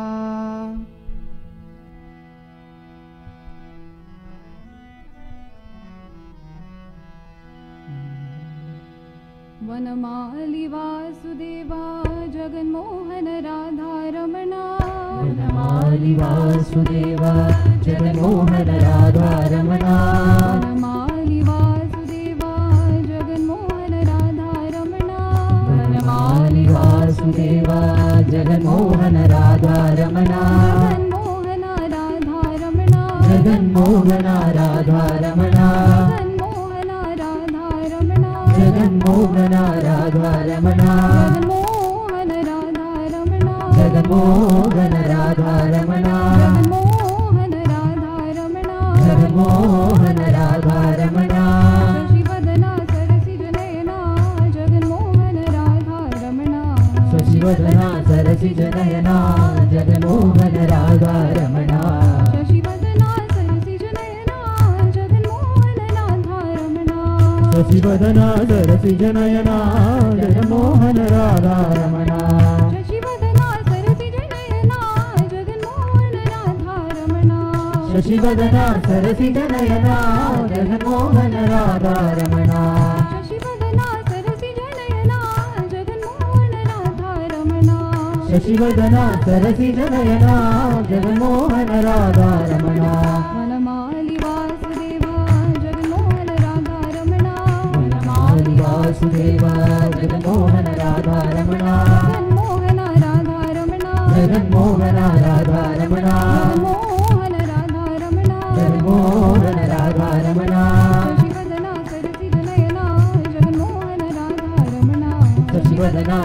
वनमाली वासुदेवा जगन्मोहन राधारमणा वनमाली वासुदेवा जगन्मोहन राधारमणा वनमाली वासुदेवा जगन्मोहन राधारमणा वनमाली वासुदेवा जगन्मोहन राधारमणा जगन्मोहन राधारमणा जगन्मोहन राधारमणा जगन्मोहन राधारमणा जगन्मोहन राधारमणा जगन्मोहन राधारमणा जगन्मोहन राधारमणा जगन्मोहन राधारमणा जगन्मोहन राधारमणा शशिवदना सरसिजनयना जगन्मोहन राधारमणा शशिवदना सरसिजनयना जगन्मोहन राधारमणा शशिवदना सरसिजनयना जगन्मोहन राधारमणा शशिवदना सरसिजनयना जगन्मोहन राधारमणा शशिवदना सरसिजनयना जगन्मोहन राधारमणा शशिवदना सरसिजनयना जगन्मोहन राधारमणा शशिवदना सरसिजनयना जगन्मोहन राधारमणा शशिवदना सरसिजनयना जगन्मोहन राधारमणा वनमाली वासुदेवा जगन्मोहन राधारमणा वनमाली वासुदेवा जगन्मोहन राधारमणा जगन्मोहन राधारमणा जगन्मोहन राधारमणा जगन्मोहन राधारमणा जगन्मोहन राधारमणा शशिवदना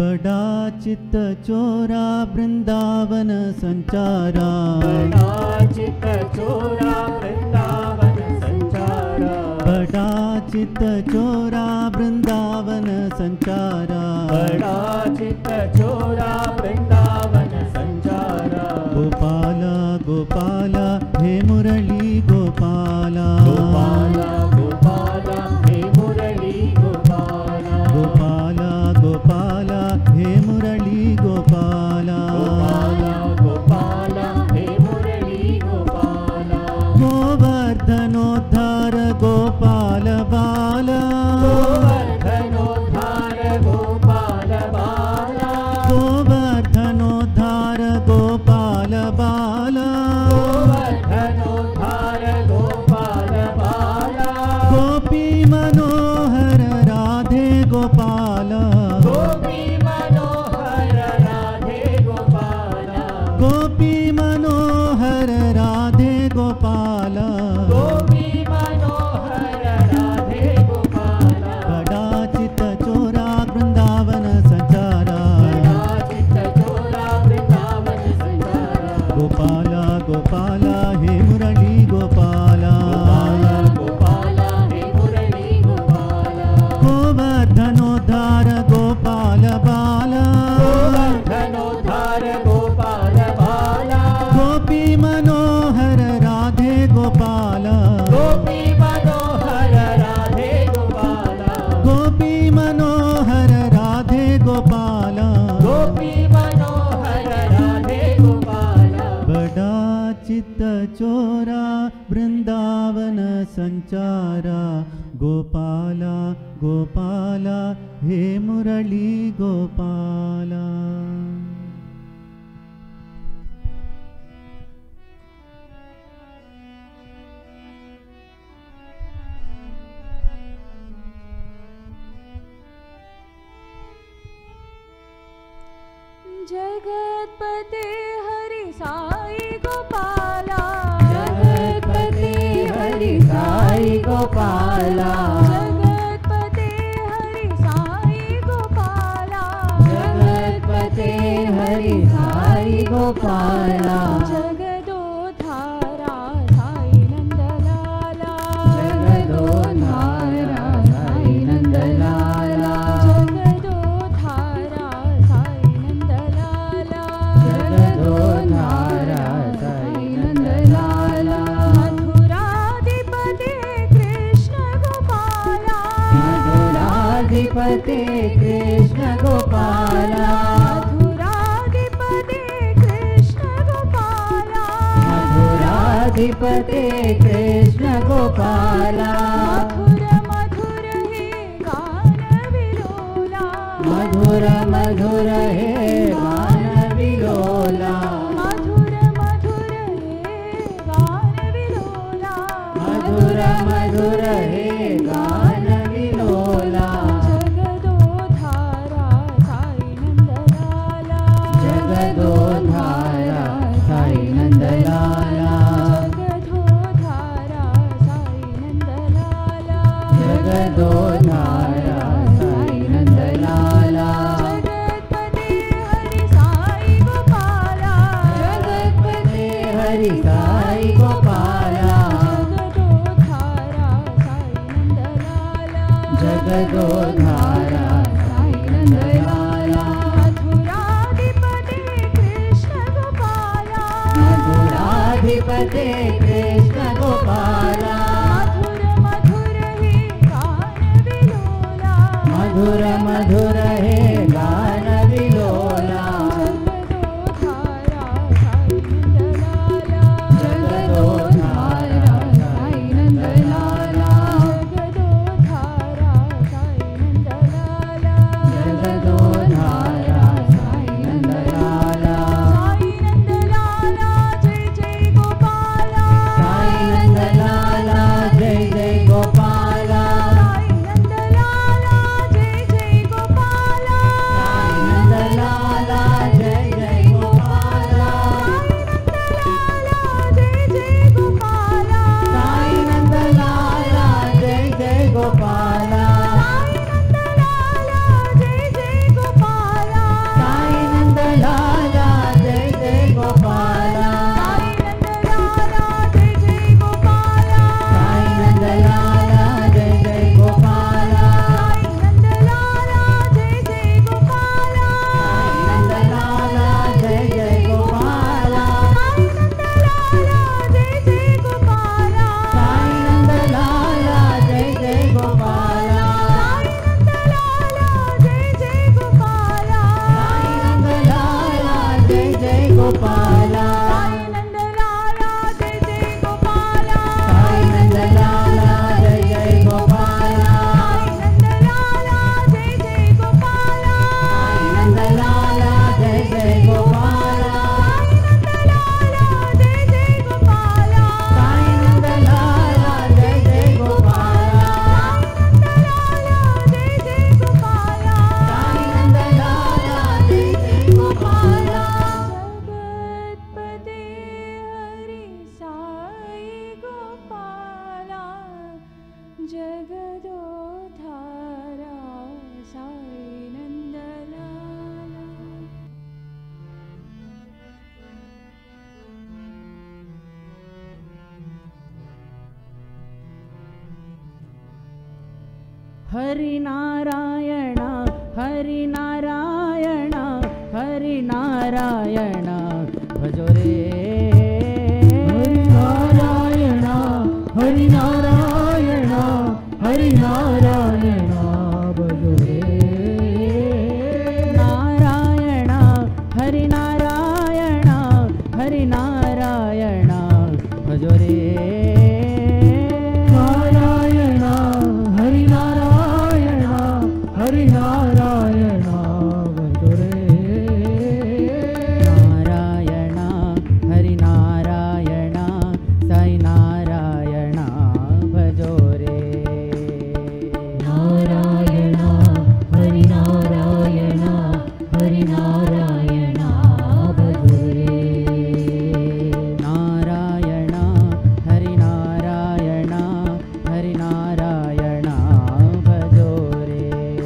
बड़ा चित्त चोरा वृंदावन संचारा, बड़ा चित्त चोरा वृंदावन संचारा, बड़ा चित्त चोरा वृंदावन संचारा, बड़ा चित्त चोरा वृंदावन संचारा। गोपाला गोपाला हे मुरली गोपाला, गोपाला गोपाला हे मुरली गोपाला, गोपाला गोपाला हे मुरली गोपाला, गोपाला गोपाला हे मुरली गोपाला। गोवर्धनोद्धार गोपाल बाला, गोवर्धनोद्धार गोपाल बाला, गोवर्धनोद्धार गोपाल बाला, गोवर्धनोद्धार गोपाल बाला। गोपी मनोहर राधे गोपाला, गोपी मनोहर राधे गोपाला, गोपी मनोहर राधे गोपाला, गोपी मनोहर राधे गोपाला। बड़ा चित्त चोरा वृंदावन संचारा, बड़ा चित्त चोरा वृंदावन संचारा। गोपाला गोपाला हे मुरली गोपाला, गोपाला गोपाला हे मुरली गोपाला, गोवर्धनोद्धार गोपाल बाला, गोवर्धनोद्धार गोपाल बाला, गोपी मनोहर राधे गोपाला, गोपी मनोहर राधे गोपाला, गोपी मनोहर राधे गोपाला, गोपी मनोहर राधे गोपाला। बड़ा चित्त चोरा वृंदावन संचारा, गोपाला गोपाला हे मुरली गोपाला। जगतपते हरि साई गोपाला, जगतपते हरि साई गोपाला, जगतपते हरि साई गोपाला, जगतपते हरि साई गोपाला, जगदोद्धारा साई नंदलाला, जगदोद्धारा साई नंदलाला, जगदोद्धारा साई नंदलाला, जगदोद्धारा साई नंदलाला, मथुराधिपते कृष्ण गोपाला, मथुराधिपते कृष्ण गोपाला, मथुराधिपते कृष्ण गोपाला, मथुराधिपते कृष्ण गोपाला, मधुर मधुर हे गान विलोला, मधुर मधुर हे गान विलोला, मधुर मधुर हे गान विलोला, मधुर मधुर हे गान विलोला, जगदोद्धारा साई नंदलाला, जगदोद्धारा साई नंदलाला, जगदोद्धारा साई नंदलाला, जगदोद्धारा साई नंदलाला, जगतपते हरि साई गोपाला, जगतपते हरि साई गोपाला, जगदोद्धारा साई नंदलाला, जगदोद्धारा मथुराधिपते कृष्ण गोपाला, मधुराधिपते कृष्ण गोपाला, मथुर मधुर हे गान विलोला, जगदोद्धारा साई नंदलाला, जगदोद्धारा साई नंदलाला, जगदोद्धारा साई नंदलाला, साई नंदलाला जय जय गोपाला, साई नंदलाला जय जय गोपाला, साई नंदलाला जय जय गोपाला, हरि नारायण हरि नारायण हरि नारायण भजो रे हरि नारायण हरि नारायण हरि नारायण भजो रे नारायण हरि नारायण हरि नारायण भजो रे नारायण हरि नारायण हरि नारायण भजो रे नारायण हरि नारायण साई नारायण भजो रे नारायण हरि नारायण हरि नारायण भजो रे नारायण हरि नारायण हरि नारायण भजो रे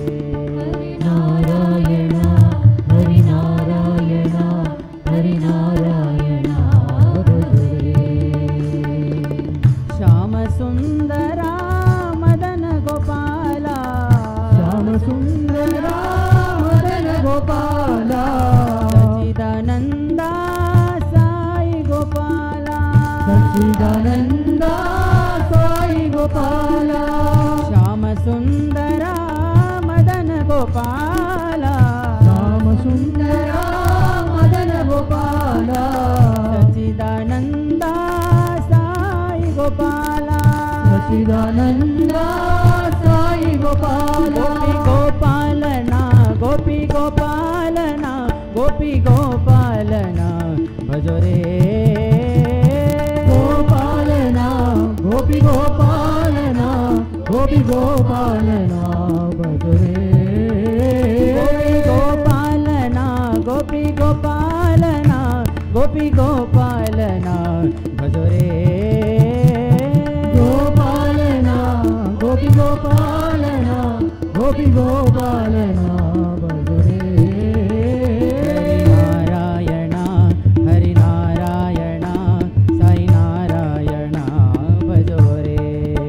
नारायण हरि नारायण हरि नारायण भजो रे श्याम सुंदरा मदन गोपाला श्याम सुंदरा मदन गोपाला सच्चिदानंदा साई गोपाला सच्चिदानंदा साई गोपाला श्याम सुंदरा मदन गोपाला श्याम सुंदरा मदन गोपाला सच्चिदानंदा साई गोपाला सच्चिदानंदा साई गोपाला गोपी गोपालना गोपी गोपालना गोपी गोपालना भजो रे गोपालना गोपी गोपालना गोपी गोपालना भजो रे गोपालना गोपी गोपालना गोपी गोपालना भजो रे गोपालना गोपी गोपालना गोपी गोपालना भजो रे नारायण हरि नारायण साई नारायण भजो रे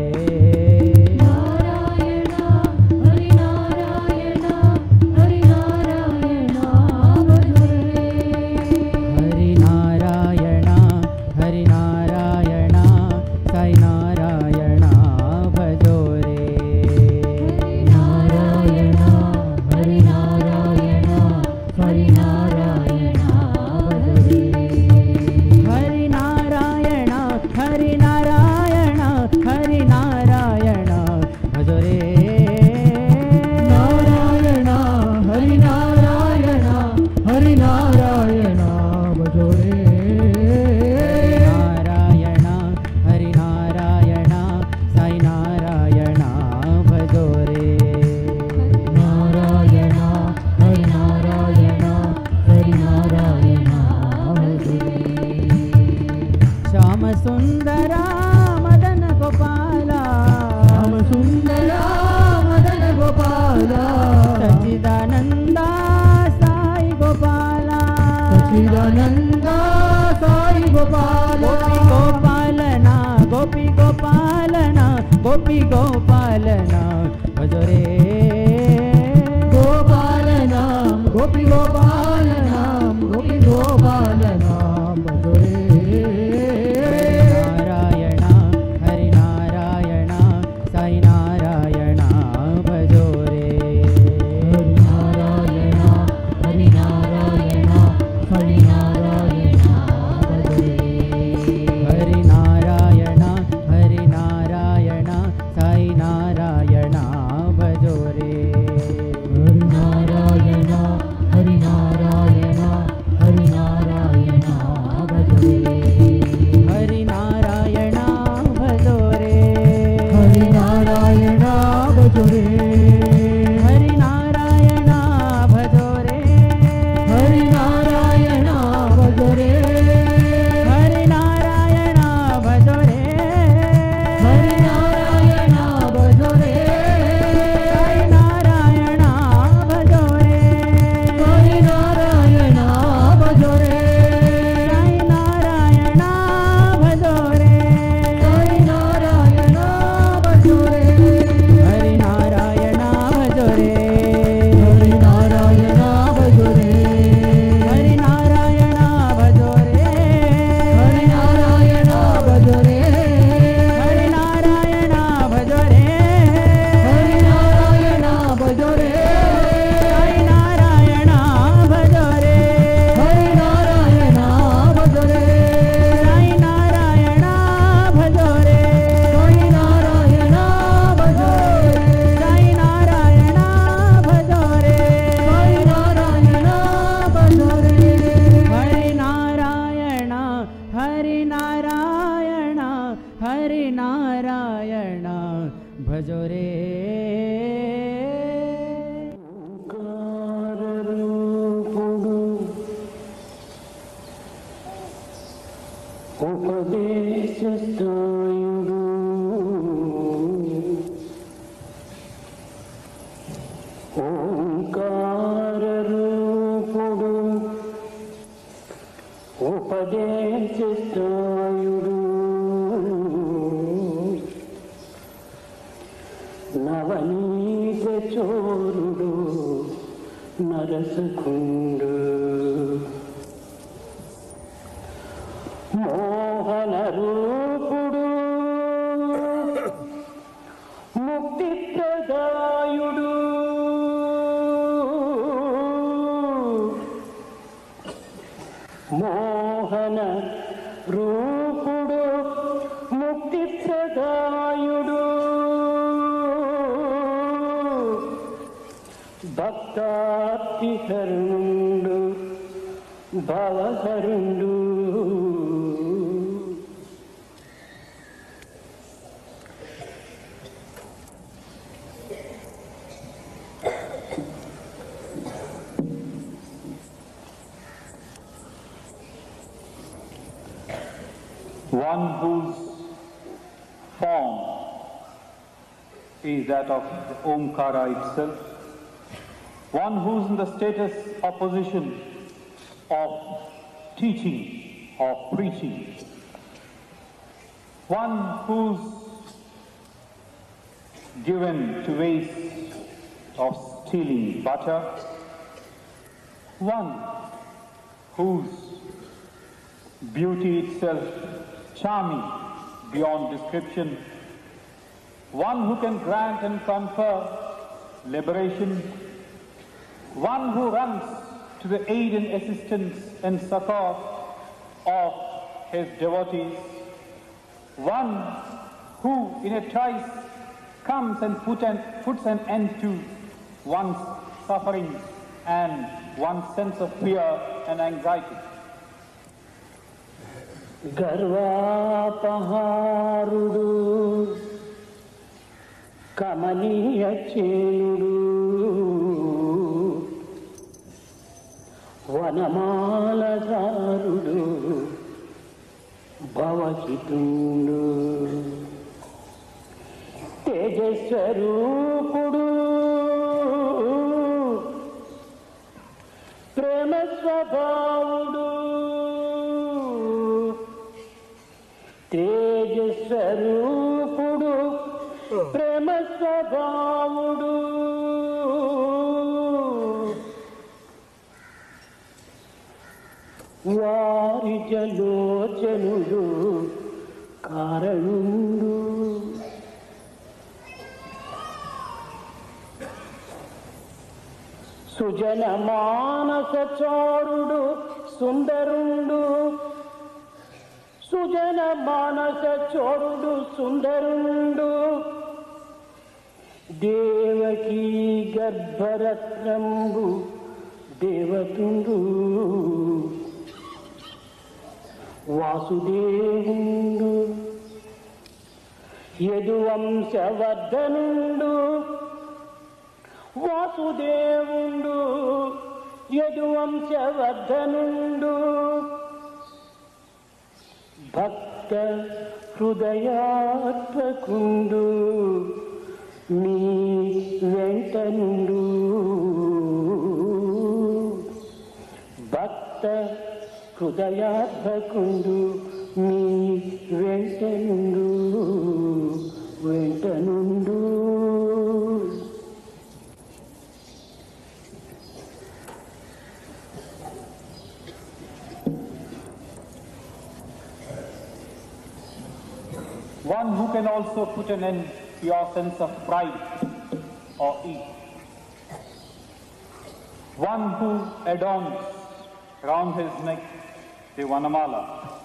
नारायण हरि नारायण हरि नारायण भजो रे हरि नारायण हरि नारायण साई नारायण भजो रे नारायण हरि नारायण हरि नारायण भजो रे हरि नारायण हरि नारायण हरि नारायण भजो रे नारायण हरि नारायण हरि नारायण भजो रे नारायण हरि नारायण साई नारायण भजो रे नारायण हरि नारायण हरि नारायण भजो रे श्याम सुंदरा मदन गोपाला श्याम सुंदरा मदन गोपाला सच्चिदानंदा साई गोपाला सच्चिदानंदा साई गोपाला गोपी गोपालना गोपी गोपालना गोपी गोपालना भजो रे गोपालना गोपी गोपालना गोपी गोपालना भजो रे नारायण हरि नारायण साई नारायण भजो रे नारायण हरि नारायण हरि नारायण भजो रे हरि नारायण हरि नारायण साई नारायण भजो रे हरि नारायण हरि नारायण हरि नारायण भजो रे ఉపదేశస్థాయుడు ఓంకార రూపుడు ఉపదేశస్థాయుడు నవనీత చోరుడు నరసకుండు మోహన రూపుడు ముక్తి ప్రదాయుడు మోహన రూపుడు ముక్తి ప్రదాయుడు భక్తార్తిహరుండు భవహరుండు one whose form is that of the Omkara itself, one who's in the status or position of teaching or preaching, one who's given to ways of stealing butter, one whose beauty itself charming beyond description, one who can grant and confer liberation, one who runs to the aid and assistance and succor of his devotees, one who in a trice comes and put an, puts an end to one's suffering and one's sense of fear and anxiety. గర్వాపహారుడు కమనీయ చేయుడు వనమాలదారుడు భవహితుండు తేజస్వరూపుడు ప్రేమ స్వభావుడు తేజస్వరూపుడు ప్రేమ స్వభావుడు వారి జలోచనుడు కారణుడు సుజన మానస చోరుడు సుందరుండు సుజన మానస చోరుడు సుందరుండు దేవకీ గర్భరత్నంబు దేవతుండు వాసుదేవుండు యదువంశవర్ధనుండు వాసుదేవుండు యదువంశవర్ధనుండు భక్త హృదయాత్మకుండు మీ వెంటనుండు భక్త హృదయాత్మకుండు మీ వెంటనుండు వెంటనుండు One who can also put an end to your sense of pride or ego. One who adorns round his neck the Vanamala.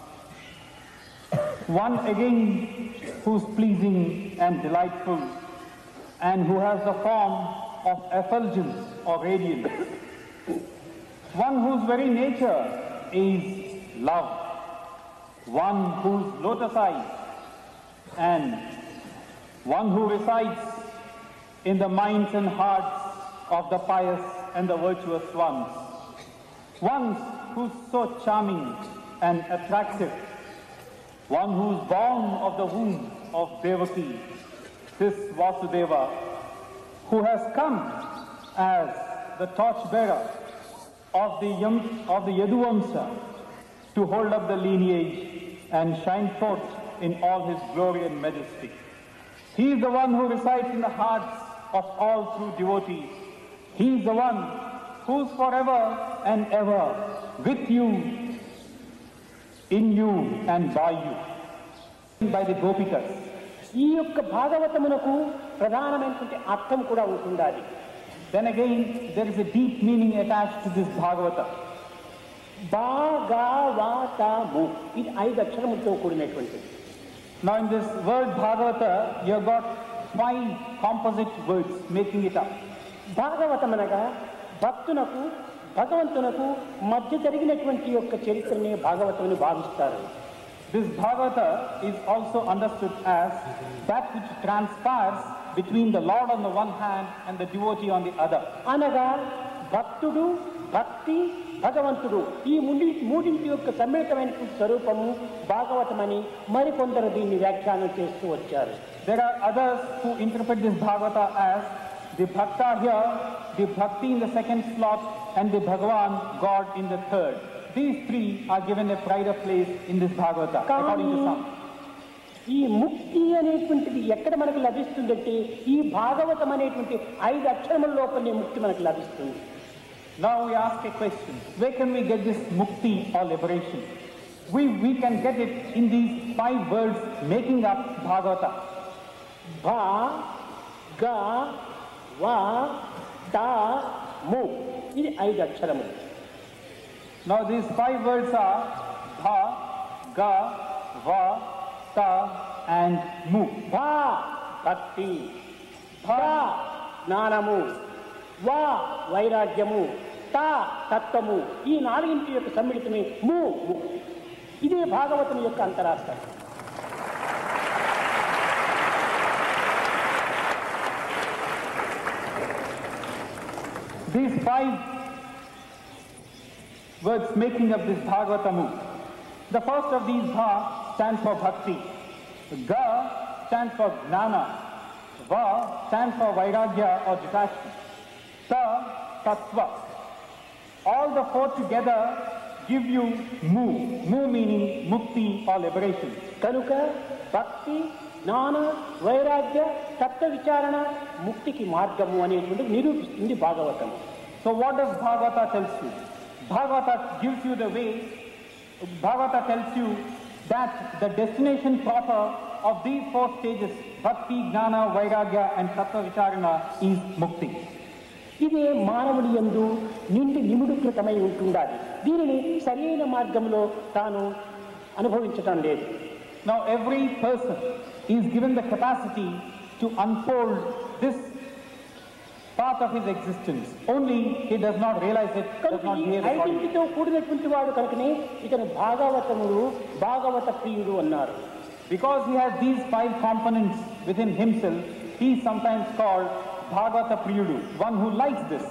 One again who's pleasing and delightful and who has the form of effulgence or radiance. One whose very nature is love. one whose lotus eyes and one who resides in the minds and hearts of the pious and the virtuous ones. One who's so charming and attractive. One who's born of the womb of Devaki, this Vasudeva, who has come as the torchbearer of the, Yam, of the Yaduvamsa to hold up the lineage and shine forth in all his glory and majesty. He is the one who resides in the hearts of all true devotees. He is the one who's forever and ever with you, in you and by you, by the Gopikas. ఈ యొక్క భాగవతమునకు ప్రధానమైనటువంటి అర్థం కూడా ఉంటుండాలి. Then again, there is a deep meaning attached to this Bhagavata. భాగవతము ఇది ఐదు అక్షరములతో కూడినటువంటిది. Now in this word Bhagavata, you have got five composite words making it up. Bhagavatam అనగా భక్తునకు భగవంతునకు మధ్య జరిగినటువంటి యొక్క చరిత్రనే భాగవతమని భావిస్తారు. This Bhagavata is also understood as that which transpires between the Lord on the one hand and the devotee on the other. అనగా భక్తుడు, భక్తి, భగవంతుడు ఈ మూడి మూడింటి యొక్క సమ్మిళితమైనటువంటి స్వరూపము భాగవతమని మరికొందరు దీన్ని వ్యాఖ్యానం చేస్తూ వచ్చారు. There are others who interpret this Bhagavata as the Bhakta here, the Bhakti in the second slot, and the Bhagavan, God, in the third. These three are given a pride of place in this Bhagavata, according to some. ఈ ముక్తి అనేటువంటిది ఎక్కడ మనకు లభిస్తుందంటే ఈ భాగవతం అనేటువంటి ఐదు అక్షరముల లోపలనే ముక్తి మనకు లభిస్తుంది. Now we ask a question, where can we get this mukti or liberation? We, we can get it in these five words making up Bhagavata. Bha, ga, va, ta, mu. ఇది ఐదు అక్షరములు. Now these five words are Bha, Ga, Va, Ta and Mu. Bha, భక్తి. Ga, జ్ఞానము. Va, వైరాగ్యము. Ta, తత్వము. ఈ నాలుగింటి యొక్క సమ్మిళితమే ము ముక్తి. ఇదే భాగవతం యొక్క అంతరార్థం. These five words making up this Bhagavatamu. The first of these Bha stands for Bhakti. Ga stands for Jnana. Va stands for Vairagya or detachment. Ta, Tattva. All the four together give you Mu. Mu meaning Mukti or liberation. కనుక భక్తి, జ్ఞాన, వైరాగ్య, తత్వ విచారణ ముక్తికి మార్గము అనేటువంటి నిరూపిస్తుంది Bhagavatam. So what does Bhagavata tells you? Bhagavata gives you the way, Bhagavata tells you that the destination proper of these four stages, Bhakti, Jnana, Vairagya and Tattva Vicharana is Mukti. ఇదే మానవుడి యందు నిండి నిముడుకృతమై ఉంటుండాలి. దీనిని సరైన మార్గంలో తాను అనుభవించటం లేదు. Now every person is given the capacity to unfold this part of his existence. Only he does not realize it, does not behave accordingly. ఐదింటితో కూడినటువంటి వాడు కనుకనే ఇతను భాగవతముడు, భాగవత ప్రియుడు అన్నారు. Because he has these five components within himself, he is sometimes called Bhagavata Priyudu, one who likes this.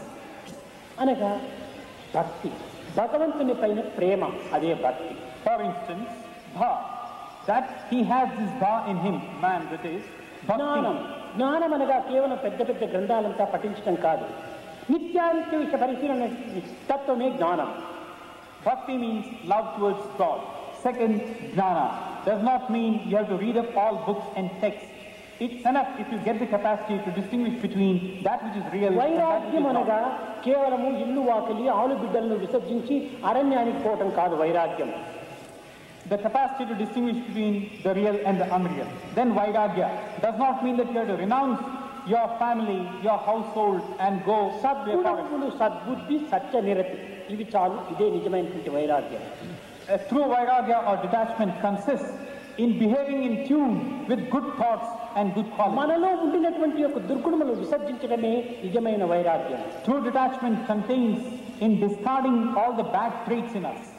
అనగా భక్తి, భగవంతుని పైన ప్రేమ, అదే భక్తి. For instance, Bha, that he has this Bha in him, man, that is జ్ఞానం. Bhakti. జ్ఞానం అనగా కేవలం పెద్ద పెద్ద గ్రంథాలంతా పఠించడం కాదు. నిత్యానిత్య విషయ పరిశీలన తత్వమే జ్ఞానం. Bhakti means love towards God. Second, Jnana does not mean you have to read up all books and texts. It's enough if you get the capacity to distinguish between that which is real and that which is వైరాగ్యం అనగా not. కేవలము ఇల్లు వాకిలి ఆలు బిడ్డలను విసర్జించి అరణ్యానికి పోవటం కాదు వైరాగ్యం. The capacity to distinguish between the real and the unreal. Then Vairagya does not mean that you have to renounce your family, your household and go to a forest. సద్గుణములు, సద్బుద్ధి, సత్య నిరతి ఇవి చాలు. ఇదే నిజమైనటువంటి వైరాగ్యం. A true Vairagya or detachment consists in behaving in tune with good thoughts and good qualities. మనలో ఉండినటువంటి యొక్క దుర్గుణములు విసర్జించడమే నిజమైన వైరాగ్యం. True detachment contains in discarding all the bad traits in us.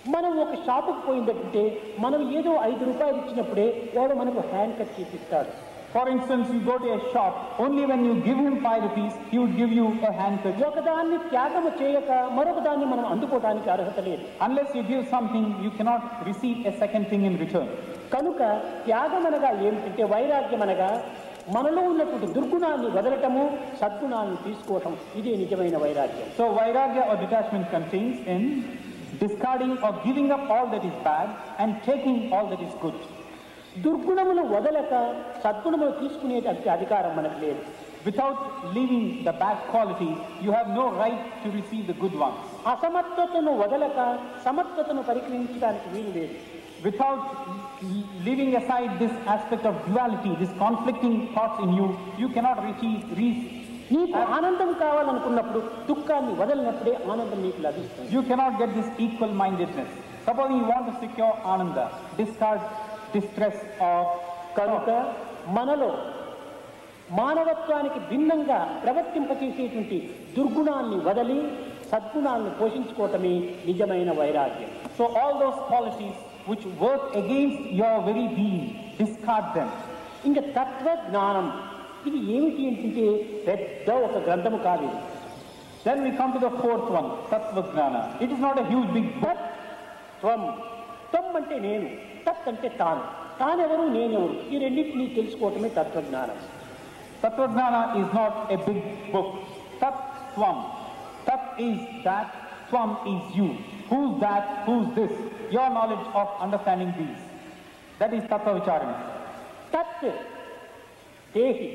మనం ఒక షాపుకు పోయిందంటే మనం ఏదో ఐదు రూపాయలు ఇచ్చినప్పుడే వాడు మనకు హ్యాండ్ కట్ చేసిస్తాడు. For instance, you go to a shop, only when you give him five rupees, he would give you a handkerchief. ఒకదాన్ని త్యాగము చేయక మరొక దాన్ని మనం అందుకోవడానికి అర్హత లేదు. Unless you give something, you cannot receive a second thing in return. కనుక త్యాగం అనగా ఏమిటంటే వైరాగ్యం అనగా మనలో ఉన్నటువంటి దుర్గుణాన్ని వదలటము, సద్గుణాన్ని తీసుకోవటం, ఇదే నిజమైన వైరాగ్యం. So vairagya or detachment contains in discarding or giving up all that is bad and taking all that is good. దుర్గుణములు వదలక సద్గుణములు తీసుకునేటువంటి అధికారం మనకు లేదు. Without leaving the bad qualities, you have no right to receive the good ones. అసమత్వతను వదలక సమత్వతను పరిగణించడానికి వీలు లేదు. Without leaving aside this aspect of duality, this conflicting thoughts in you, you cannot receive reach. నీకు ఆనందం కావాలనుకున్నప్పుడు దుఃఖాన్ని వదలినప్పుడే ఆనందం నీకు లభిస్తుంది. You cannot get this equal mindedness. Suppose you want to secure ananda, discard distress or కనుక మనలో మానవత్వానికి భిన్నంగా ప్రవర్తింపచేసేటువంటి దుర్గుణాన్ని వదలి సద్గుణాలను పోషించుకోవటమే నిజమైన వైరాగ్యం. So all those qualities which work against your very being, discard them. ఇంకా తత్వ జ్ఞానం ఇది ఏమిటి అంటే పెద్ద ఒక గ్రంథము కాదు. Then we come to the fourth one, Tattva Jnana. It is not a huge big book. త్వం త్వం అంటే నేను, తత్ అంటే తాను, తానెవరు నేనెవరు, ఈ రెండింటినీ తెలుసుకోవటమే తత్వజ్ఞానం. Tattva Jnana is not a big book. Tat Tvam. Tat is that, Tvam is you. Who's that, who's this? Your knowledge of understanding these. That is Tattva Vicharana. తత్ దేహి,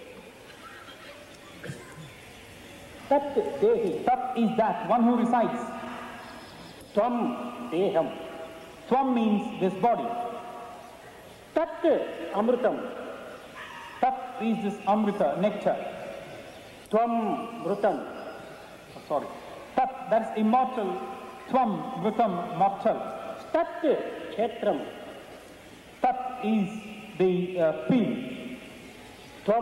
తత్ దేహి, Tat is that, one who resides. త్వం దేహం, Tvam means this body. తత్ అమృతం, Tat is this Amrita, nectar. త్వం మృతం, Oh, sorry. Tat, that's immortal. Tvam, Mritam, mortal. తత్ క్షేత్రం, Tat is the uh, field. త్వం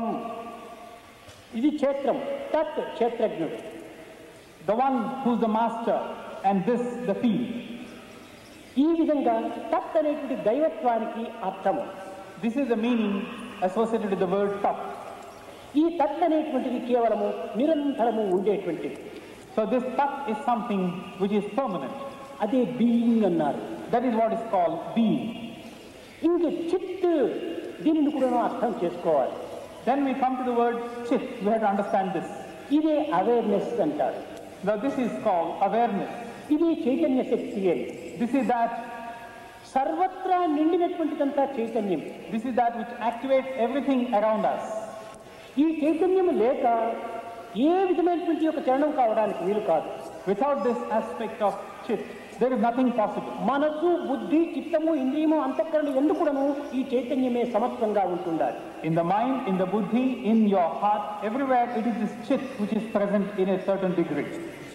ఇది క్షేత్రం, తత్ క్షేత్రజ్ఞుడు. The one who's the master and this the field. ఈ విధంగా తత్ అనేటువంటి దైవత్వానికి అర్థము. This is the meaning associated with the word Tat. ఈ తత్ అనేటువంటిది కేవలము నిరంతరము ఉండేటువంటిది. So this Tat is something which is permanent. అదే బీయింగ్ అన్నారు. That is what is called being. ఇంక చిత్ దీనిని కూడా అర్థం చేసుకోవాలి. Then we come to the word Chit. We have to understand this. ఇదే అవేర్నెస్ అంటారు. Now this is called awareness. ఇది చైతన్య శక్తి అని. This is that. సర్వత్రా నిండినటువంటిదంతా చైతన్యం. This is that which activates everything around us. ఈ చైతన్యం లేక ఏ విధమైనటువంటి ఒక చలనం కావడానికి వీలు కాదు. Without this aspect of Chit, there is nothing possible. మనసు, బుద్ధి, చిత్తము, ఇంద్రియము, అంతఃకరణ ఎందుకును ఈ చైతన్యమే సమత్వంగా ఉంటుండాలి. In the mind, in the buddhi, in your heart, everywhere it is this Chit which is present in a certain degree.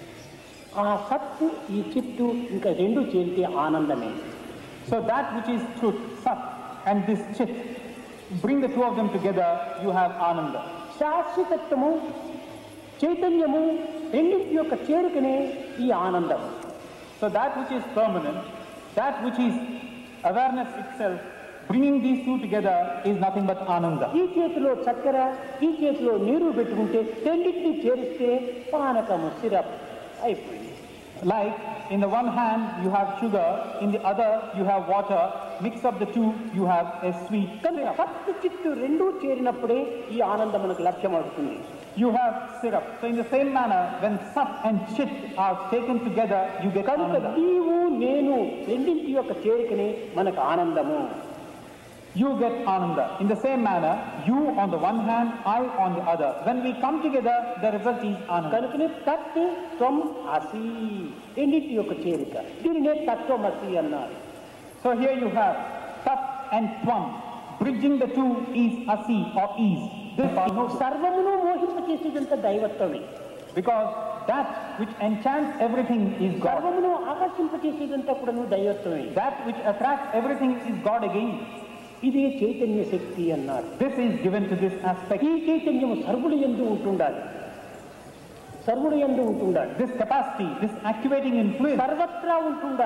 ఆ సత్తు, ఈ చిత్తు ఇంకా రెండు చేరితే ఆనందమే. So that which is truth, Sat, and this Chit, bring the two of them together, you have Ananda. శాశ్వతత్వము, చైతన్యము రెండింటి యొక్క చేరికనే ఈ ఆనందం. So that which is permanent, that which is awareness itself, bringing these two together is nothing but Ananda. ఈ చేతిలో చక్కెర, ఈ చేతిలో నీరు పెట్టుకుంటే రెండింటిని చేరిస్తే పానకము, సిరప్ అయిపోయింది. Like in the one hand you have sugar, in the other you have water, mix up the two, you have a sweet కనుక syrup. సత్తు చిత్తు రెండూ చేరినప్పుడే ఈ ఆనందం మనకు లభ్యమవుతుంది. You have syrup. So in the same manner, when Sat and Chit are taken together, you get కనుక Ananda. నీవు నేను రెండింటి యొక్క చేరికనే మనకు ఆనందము. You get Ananda. In the same manner, you on the one hand, I on the other. When we come together, the result is Ananda. కనుకనే తత్ త్వం అసి రెండింటి యొక్క చేరిక, దీనినే తత్వమసి అన్నారు. So here you have Tat and Tvam. Bridging the two is Asi or is. This is సర్వమును మోహింపచేసేదంతా దైవత్వమే. because that which enchants everything is God. సర్వమును ఆకర్షింపచేసేదంతా కూడా దైవత్వమే. That which attracts everything is God again. ఇదే చైతన్య శక్తి అన్నారు. This is given to this aspect. ఈ చైతన్యము సర్వుడు యందు ఉంటుండాలి, సర్వుడు యందు ఉంటుండాలి, This capacity, this activating influence సర్వత్రా ఉంటుండాలి.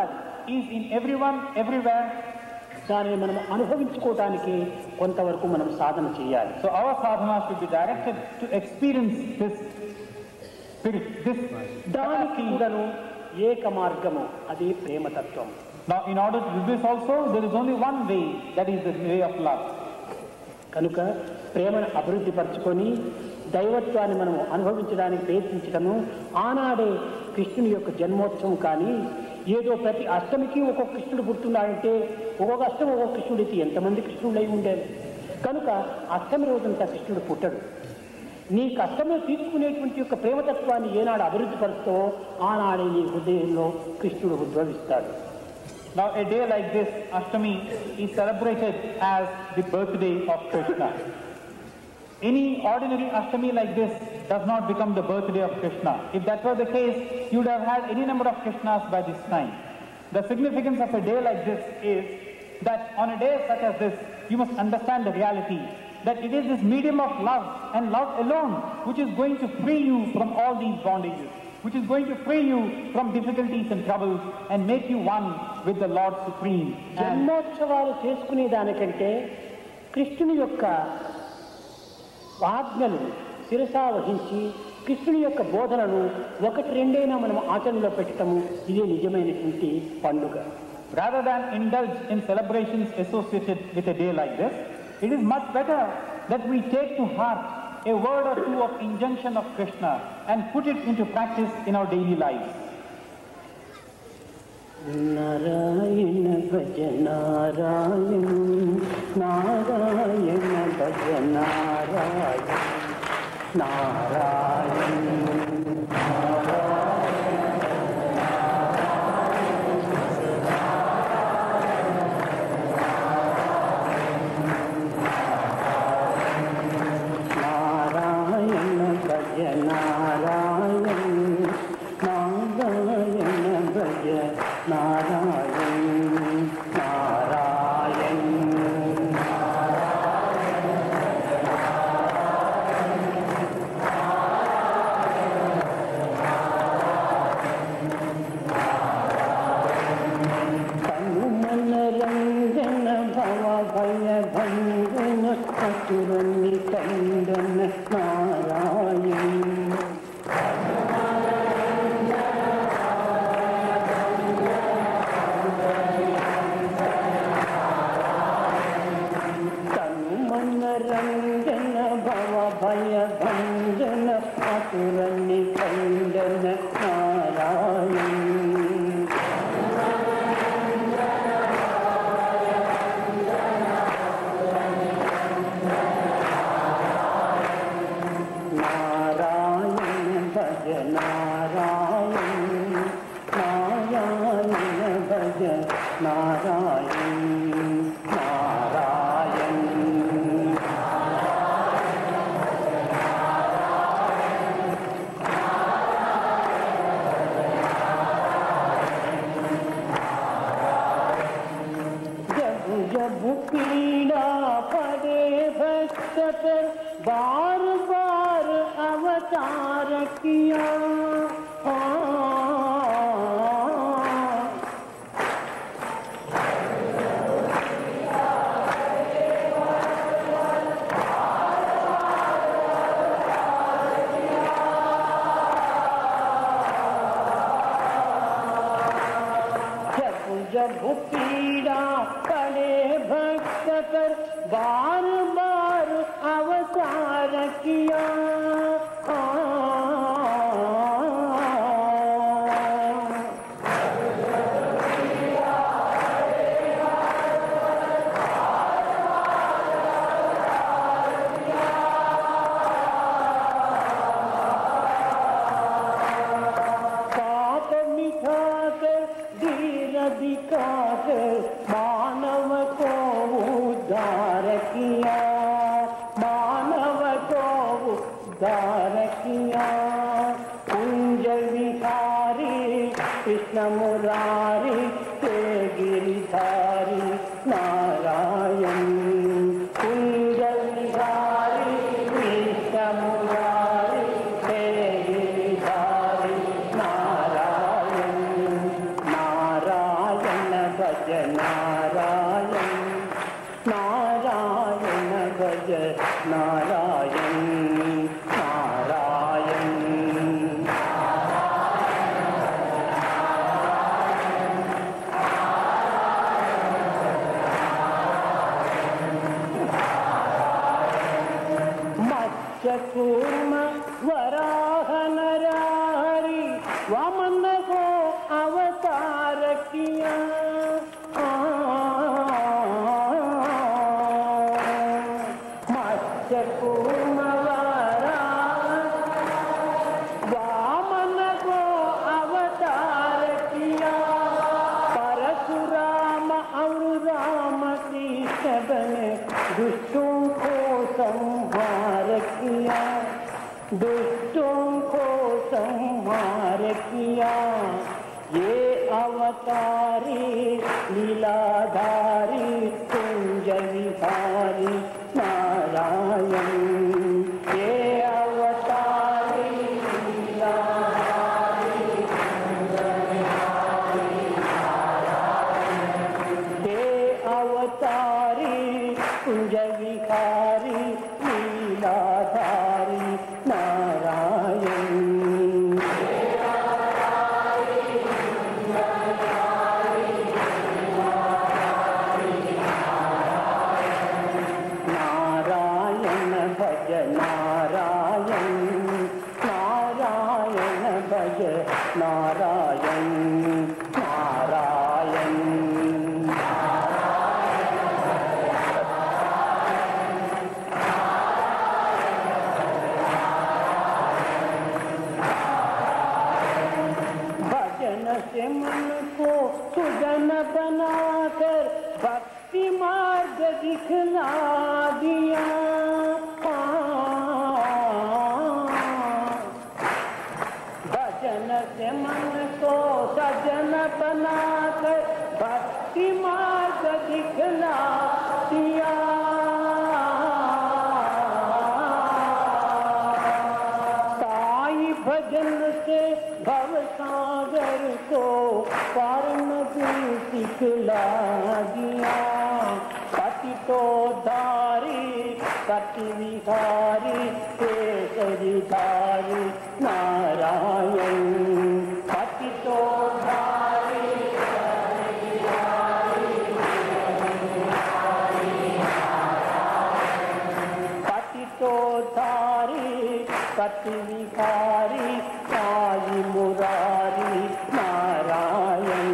is in everyone, everywhere. దానిని మనం అనుభవించుకోవడానికి కొంతవరకు మనం సాధన చేయాలి. So our sadhana should be directed to experience this spirit, this దానికి కూడాను ఏక మార్గము, అది ప్రేమతత్వం. Now in order to do this also, there is only one way, that is the way of love. కనుక ప్రేమను అభివృద్ధి పరచుకొని దైవత్వాన్ని మనం అనుభవించడానికి ప్రయత్నించడము ఆనాడే కృష్ణుని యొక్క జన్మోత్సవం. కానీ ఏదో ప్రతి అష్టమికి ఒక్కొక్క కృష్ణుడు పుడుతున్నాడంటే ఒక్కొక్క అష్టమి ఒక్కొక్క కృష్ణుడికి ఎంతమంది కృష్ణుడు అయి ఉండేది. కనుక అష్టమి రోజంతా కృష్ణుడు పుట్టడు. నీ కష్టమే తీసుకునేటువంటి యొక్క ప్రేమతత్వాన్ని ఏనాడు అభివృద్ధి పరుస్తావో ఆనాడే నీ హృదయంలో కృష్ణుడు ఉద్భవిస్తాడు. Now a day like this, Ashtami, is celebrated as the birthday of Krishna. Any ordinary Ashtami like this does not become the birthday of Krishna. If that were the case, you would have had any number of Krishnas by this time. The significance of a day like this is that on a day such as this, you must understand the reality that it is this medium of love and love alone which is going to free you from all these bondages, which is going to free you from difficulties and troubles and make you one with the Lord Supreme. జన్మోత్సవాలు చేసుకునే దానికంటే కృష్ణుని యొక్క ఆజ్ఞలు శిరసా వహించి కృష్ణుని యొక్క బోధనను ఒకటి రెండైనా మనం ఆచరణలో పెట్టడము ఇదే నిజమైనటువంటి పండుగ. Rather than indulge in celebrations associated with a day like this, it is much better that we take to heart a word or two of injunction of Krishna and put it into practice in our daily lives. Narayana భజ నారాయణ, నారాయణ భజ నారాయణ, నారాయణ నారాయణ नारायण भज नारायण नारायण मत्स्यकूर्म वराह नरहरि वामन को अवतार किया। मत्स्यकूर्म वराह वामन को अवतार किया। परशुराम और राम कृष्ण बने दुष्टों को संहार किया। दुष्टों को संहार किया। ये अवतारी लीलाधारी कुंज विहारी नारायण। ये अवतारी लीलाधारी कुंज विहारी नारायण। ये अवतारी कुंज विहारी लीलाधारी नारायण। नारायण भज नारायण नारायण भज नारायण नारायण भजन से मन को सुजन बनाकर भक्ति मार्ग दिखला दिया। भजन से मन को सजन बनाकर भक्ति मार्ग दिखला दिया। साई भजन से भव सागर को पार नदी सिखला दिया। पति तो धारी कति विहारी केसरी धारी नारायण। पति तो धारी कति विहारी केसरी धारी नारायण। पति तो धारी कति विहारी साई मुरारी नारायण।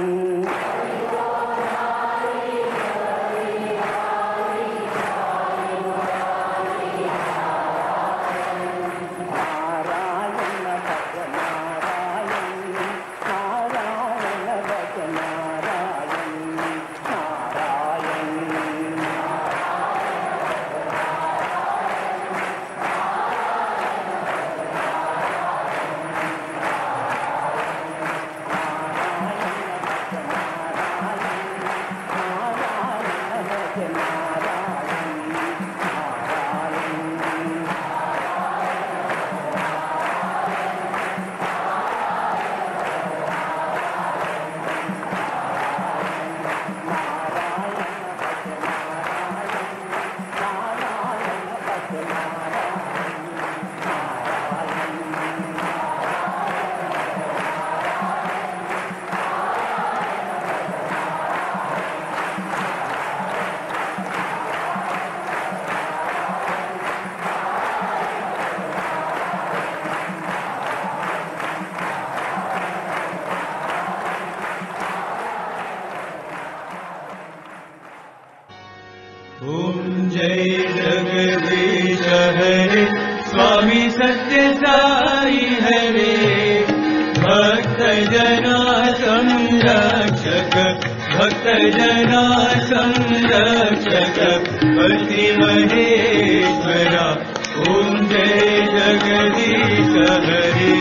स्वामी सत्य साई हरे भक्त जना संरक्षक भक्त जना संरक्षक पति महेश्वरा ओम जय जगदीश हरे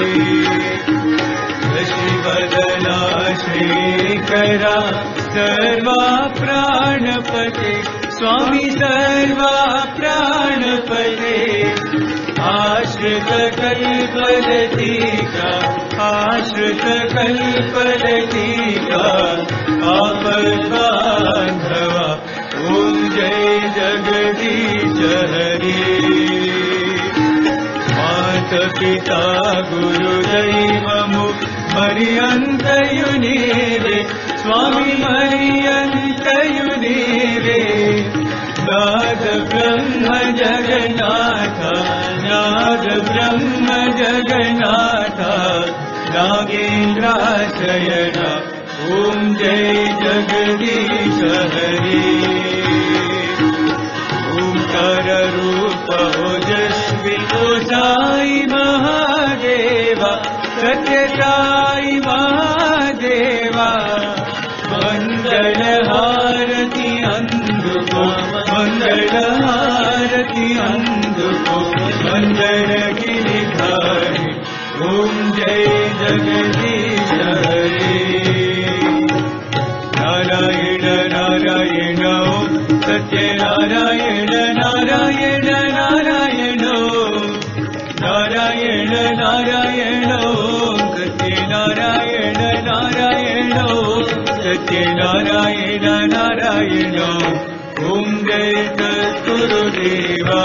शशिवदना श्रीकरा सर्वा प्राणपते स्वामी सर्वा प्राणपते आश्रित कल्पलतिका आश्रित कल्पलतिका आपद्बान्धवा जगदीश हरे मात पिता गुरु दैवमु मरियन्तयुनीरे स्वामी मरियन्तयुनीरे नाद ब्रह्म जगन्नाथ नाद ब्रह्म जगन्नाथ नागेन्द्राशयन ॐ जय जगदीश हरे ओंकार रूप ओजस्वी ओ साई महादेवा सत्य साई महादेवा मंगल हारति अंधुको मंगल हारति अंधुको मंगल गिरिधारी ओम जय जगदीश हरे नारायण नारायण सत्य नारायण नारायण नारायण नारायण नारायण सत्य नारायण नारायण सत्य नारायण नारायण ओम जय सद्गुरुदेवा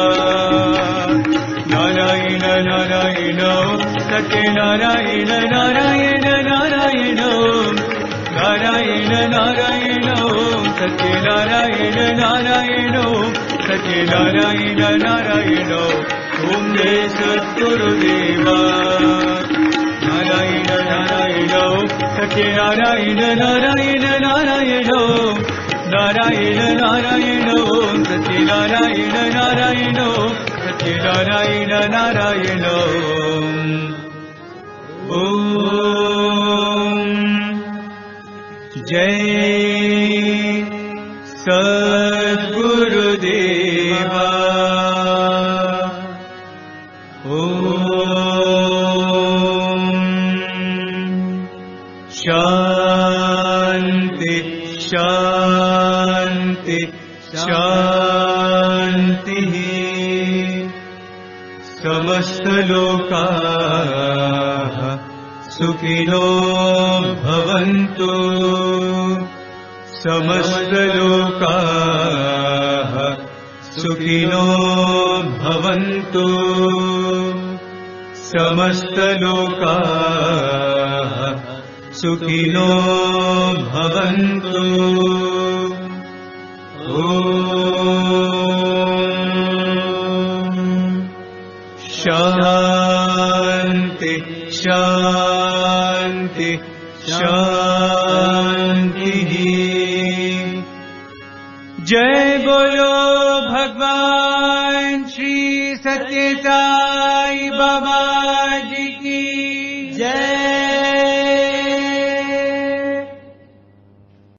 नारायण नारायण सत्य नारायण नारायण नारायण नारायण नारायण सत्य नारायण नारायण सत्य नारायण नारायण ओम जय सद्गुरुदेवा नारायण नारायण सत्य नारायण नारायण नारायण नारायण नारायण सत्य नारायण नारायण सत्य नारायण नारायण ओम जय सद्गुरुदेवा ओम शांति शांति शांति समस्त लोकाः सुखिनो भवन्तु समस्त लोकाः सुखिनो भवन्तु समस्त लोकाः सुखिनो भवन्तु शांति शांति शांति जय बोलो भगवान श्री सत्य साई बाबा